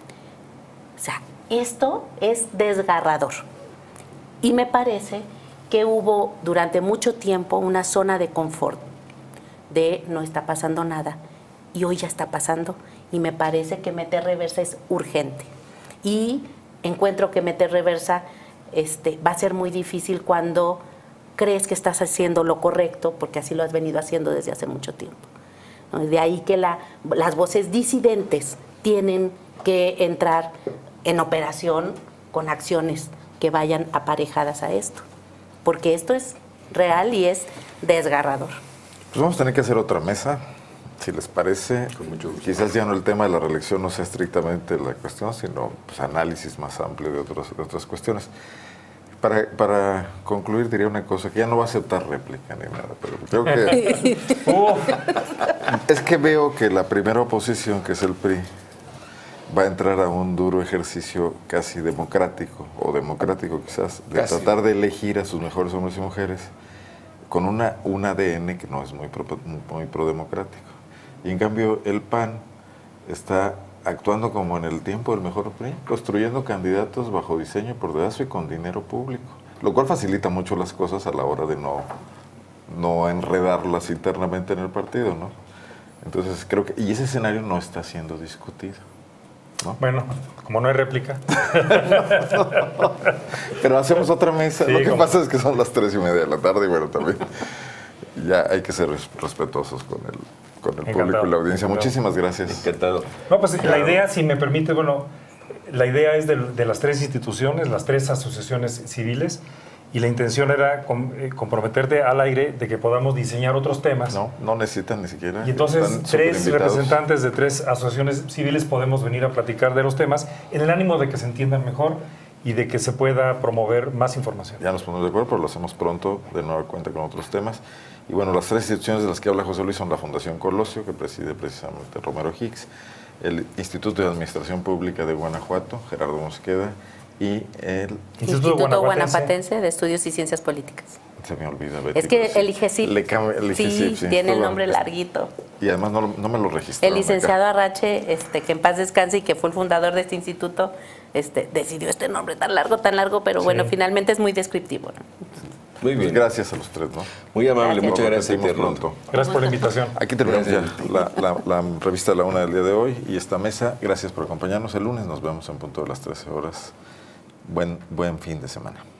O sea, esto es desgarrador. Y me parece que hubo durante mucho tiempo una zona de confort, de no está pasando nada, y hoy ya está pasando. Y me parece que meter reversa es urgente. Y encuentro que meter reversa va a ser muy difícil cuando crees que estás haciendo lo correcto, porque así lo has venido haciendo desde hace mucho tiempo. ¿No? De ahí que las voces disidentes tienen que entrar en operación con acciones que vayan aparejadas a esto, porque esto es real y es desgarrador. Pues vamos a tener que hacer otra mesa. Si les parece, quizás ya no el tema de la reelección no sea estrictamente la cuestión, sino pues, análisis más amplio de otras cuestiones. Para concluir, diría una cosa, que ya no va a aceptar réplica ni nada, pero creo que es que veo que la primera oposición, que es el PRI, va a entrar a un duro ejercicio casi democrático, o democrático quizás, de tratar de elegir a sus mejores hombres y mujeres con un ADN que no es muy prodemocrático. Y en cambio el PAN está actuando como en el tiempo del mejor PRI, construyendo candidatos bajo diseño por dedazo y con dinero público, lo cual facilita mucho las cosas a la hora de no enredarlas internamente en el partido, ¿no? Entonces creo que, y ese escenario no está siendo discutido, ¿no? Bueno, como no hay réplica. Pero hacemos otra mesa. Sí, lo que pasa es que son las 3:30 de la tarde y bueno, también ya hay que ser respetuosos con el público y la audiencia. Muchísimas gracias. Encantado. No, pues la idea, si me permite, bueno, la idea es de las 3 instituciones, las 3 asociaciones civiles, y la intención era comprometerte al aire de que podamos diseñar otros temas. No necesitan ni siquiera. Y entonces 3 representantes de 3 asociaciones civiles podemos venir a platicar de los temas en el ánimo de que se entiendan mejor y de que se pueda promover más información. Ya nos ponemos de acuerdo, pero lo hacemos pronto, de nueva cuenta con otros temas. Y bueno, las 3 instituciones de las que habla José Luis son la Fundación Colosio, que preside precisamente Romero Hicks, el Instituto de Administración Pública de Guanajuato, Gerardo Mosqueda, y el Instituto Guanajuatense de Estudios y Ciencias Políticas. Se me olvida, Betty. Es que el IGECIP, sí, tiene el nombre larguito. Y además no me lo registré. El licenciado Arrache, que en paz descanse y que fue el fundador de este instituto, decidió este nombre tan largo, pero bueno, finalmente es muy descriptivo, ¿no? Muy bien. Pues gracias a los 3, ¿no? Muy amable, Gracias. muchas gracias. Pronto. Gracias por la invitación. Aquí terminamos ya la revista de la 1 del día de hoy y esta mesa. Gracias por acompañarnos. El lunes nos vemos en punto de las 13 horas. Buen fin de semana.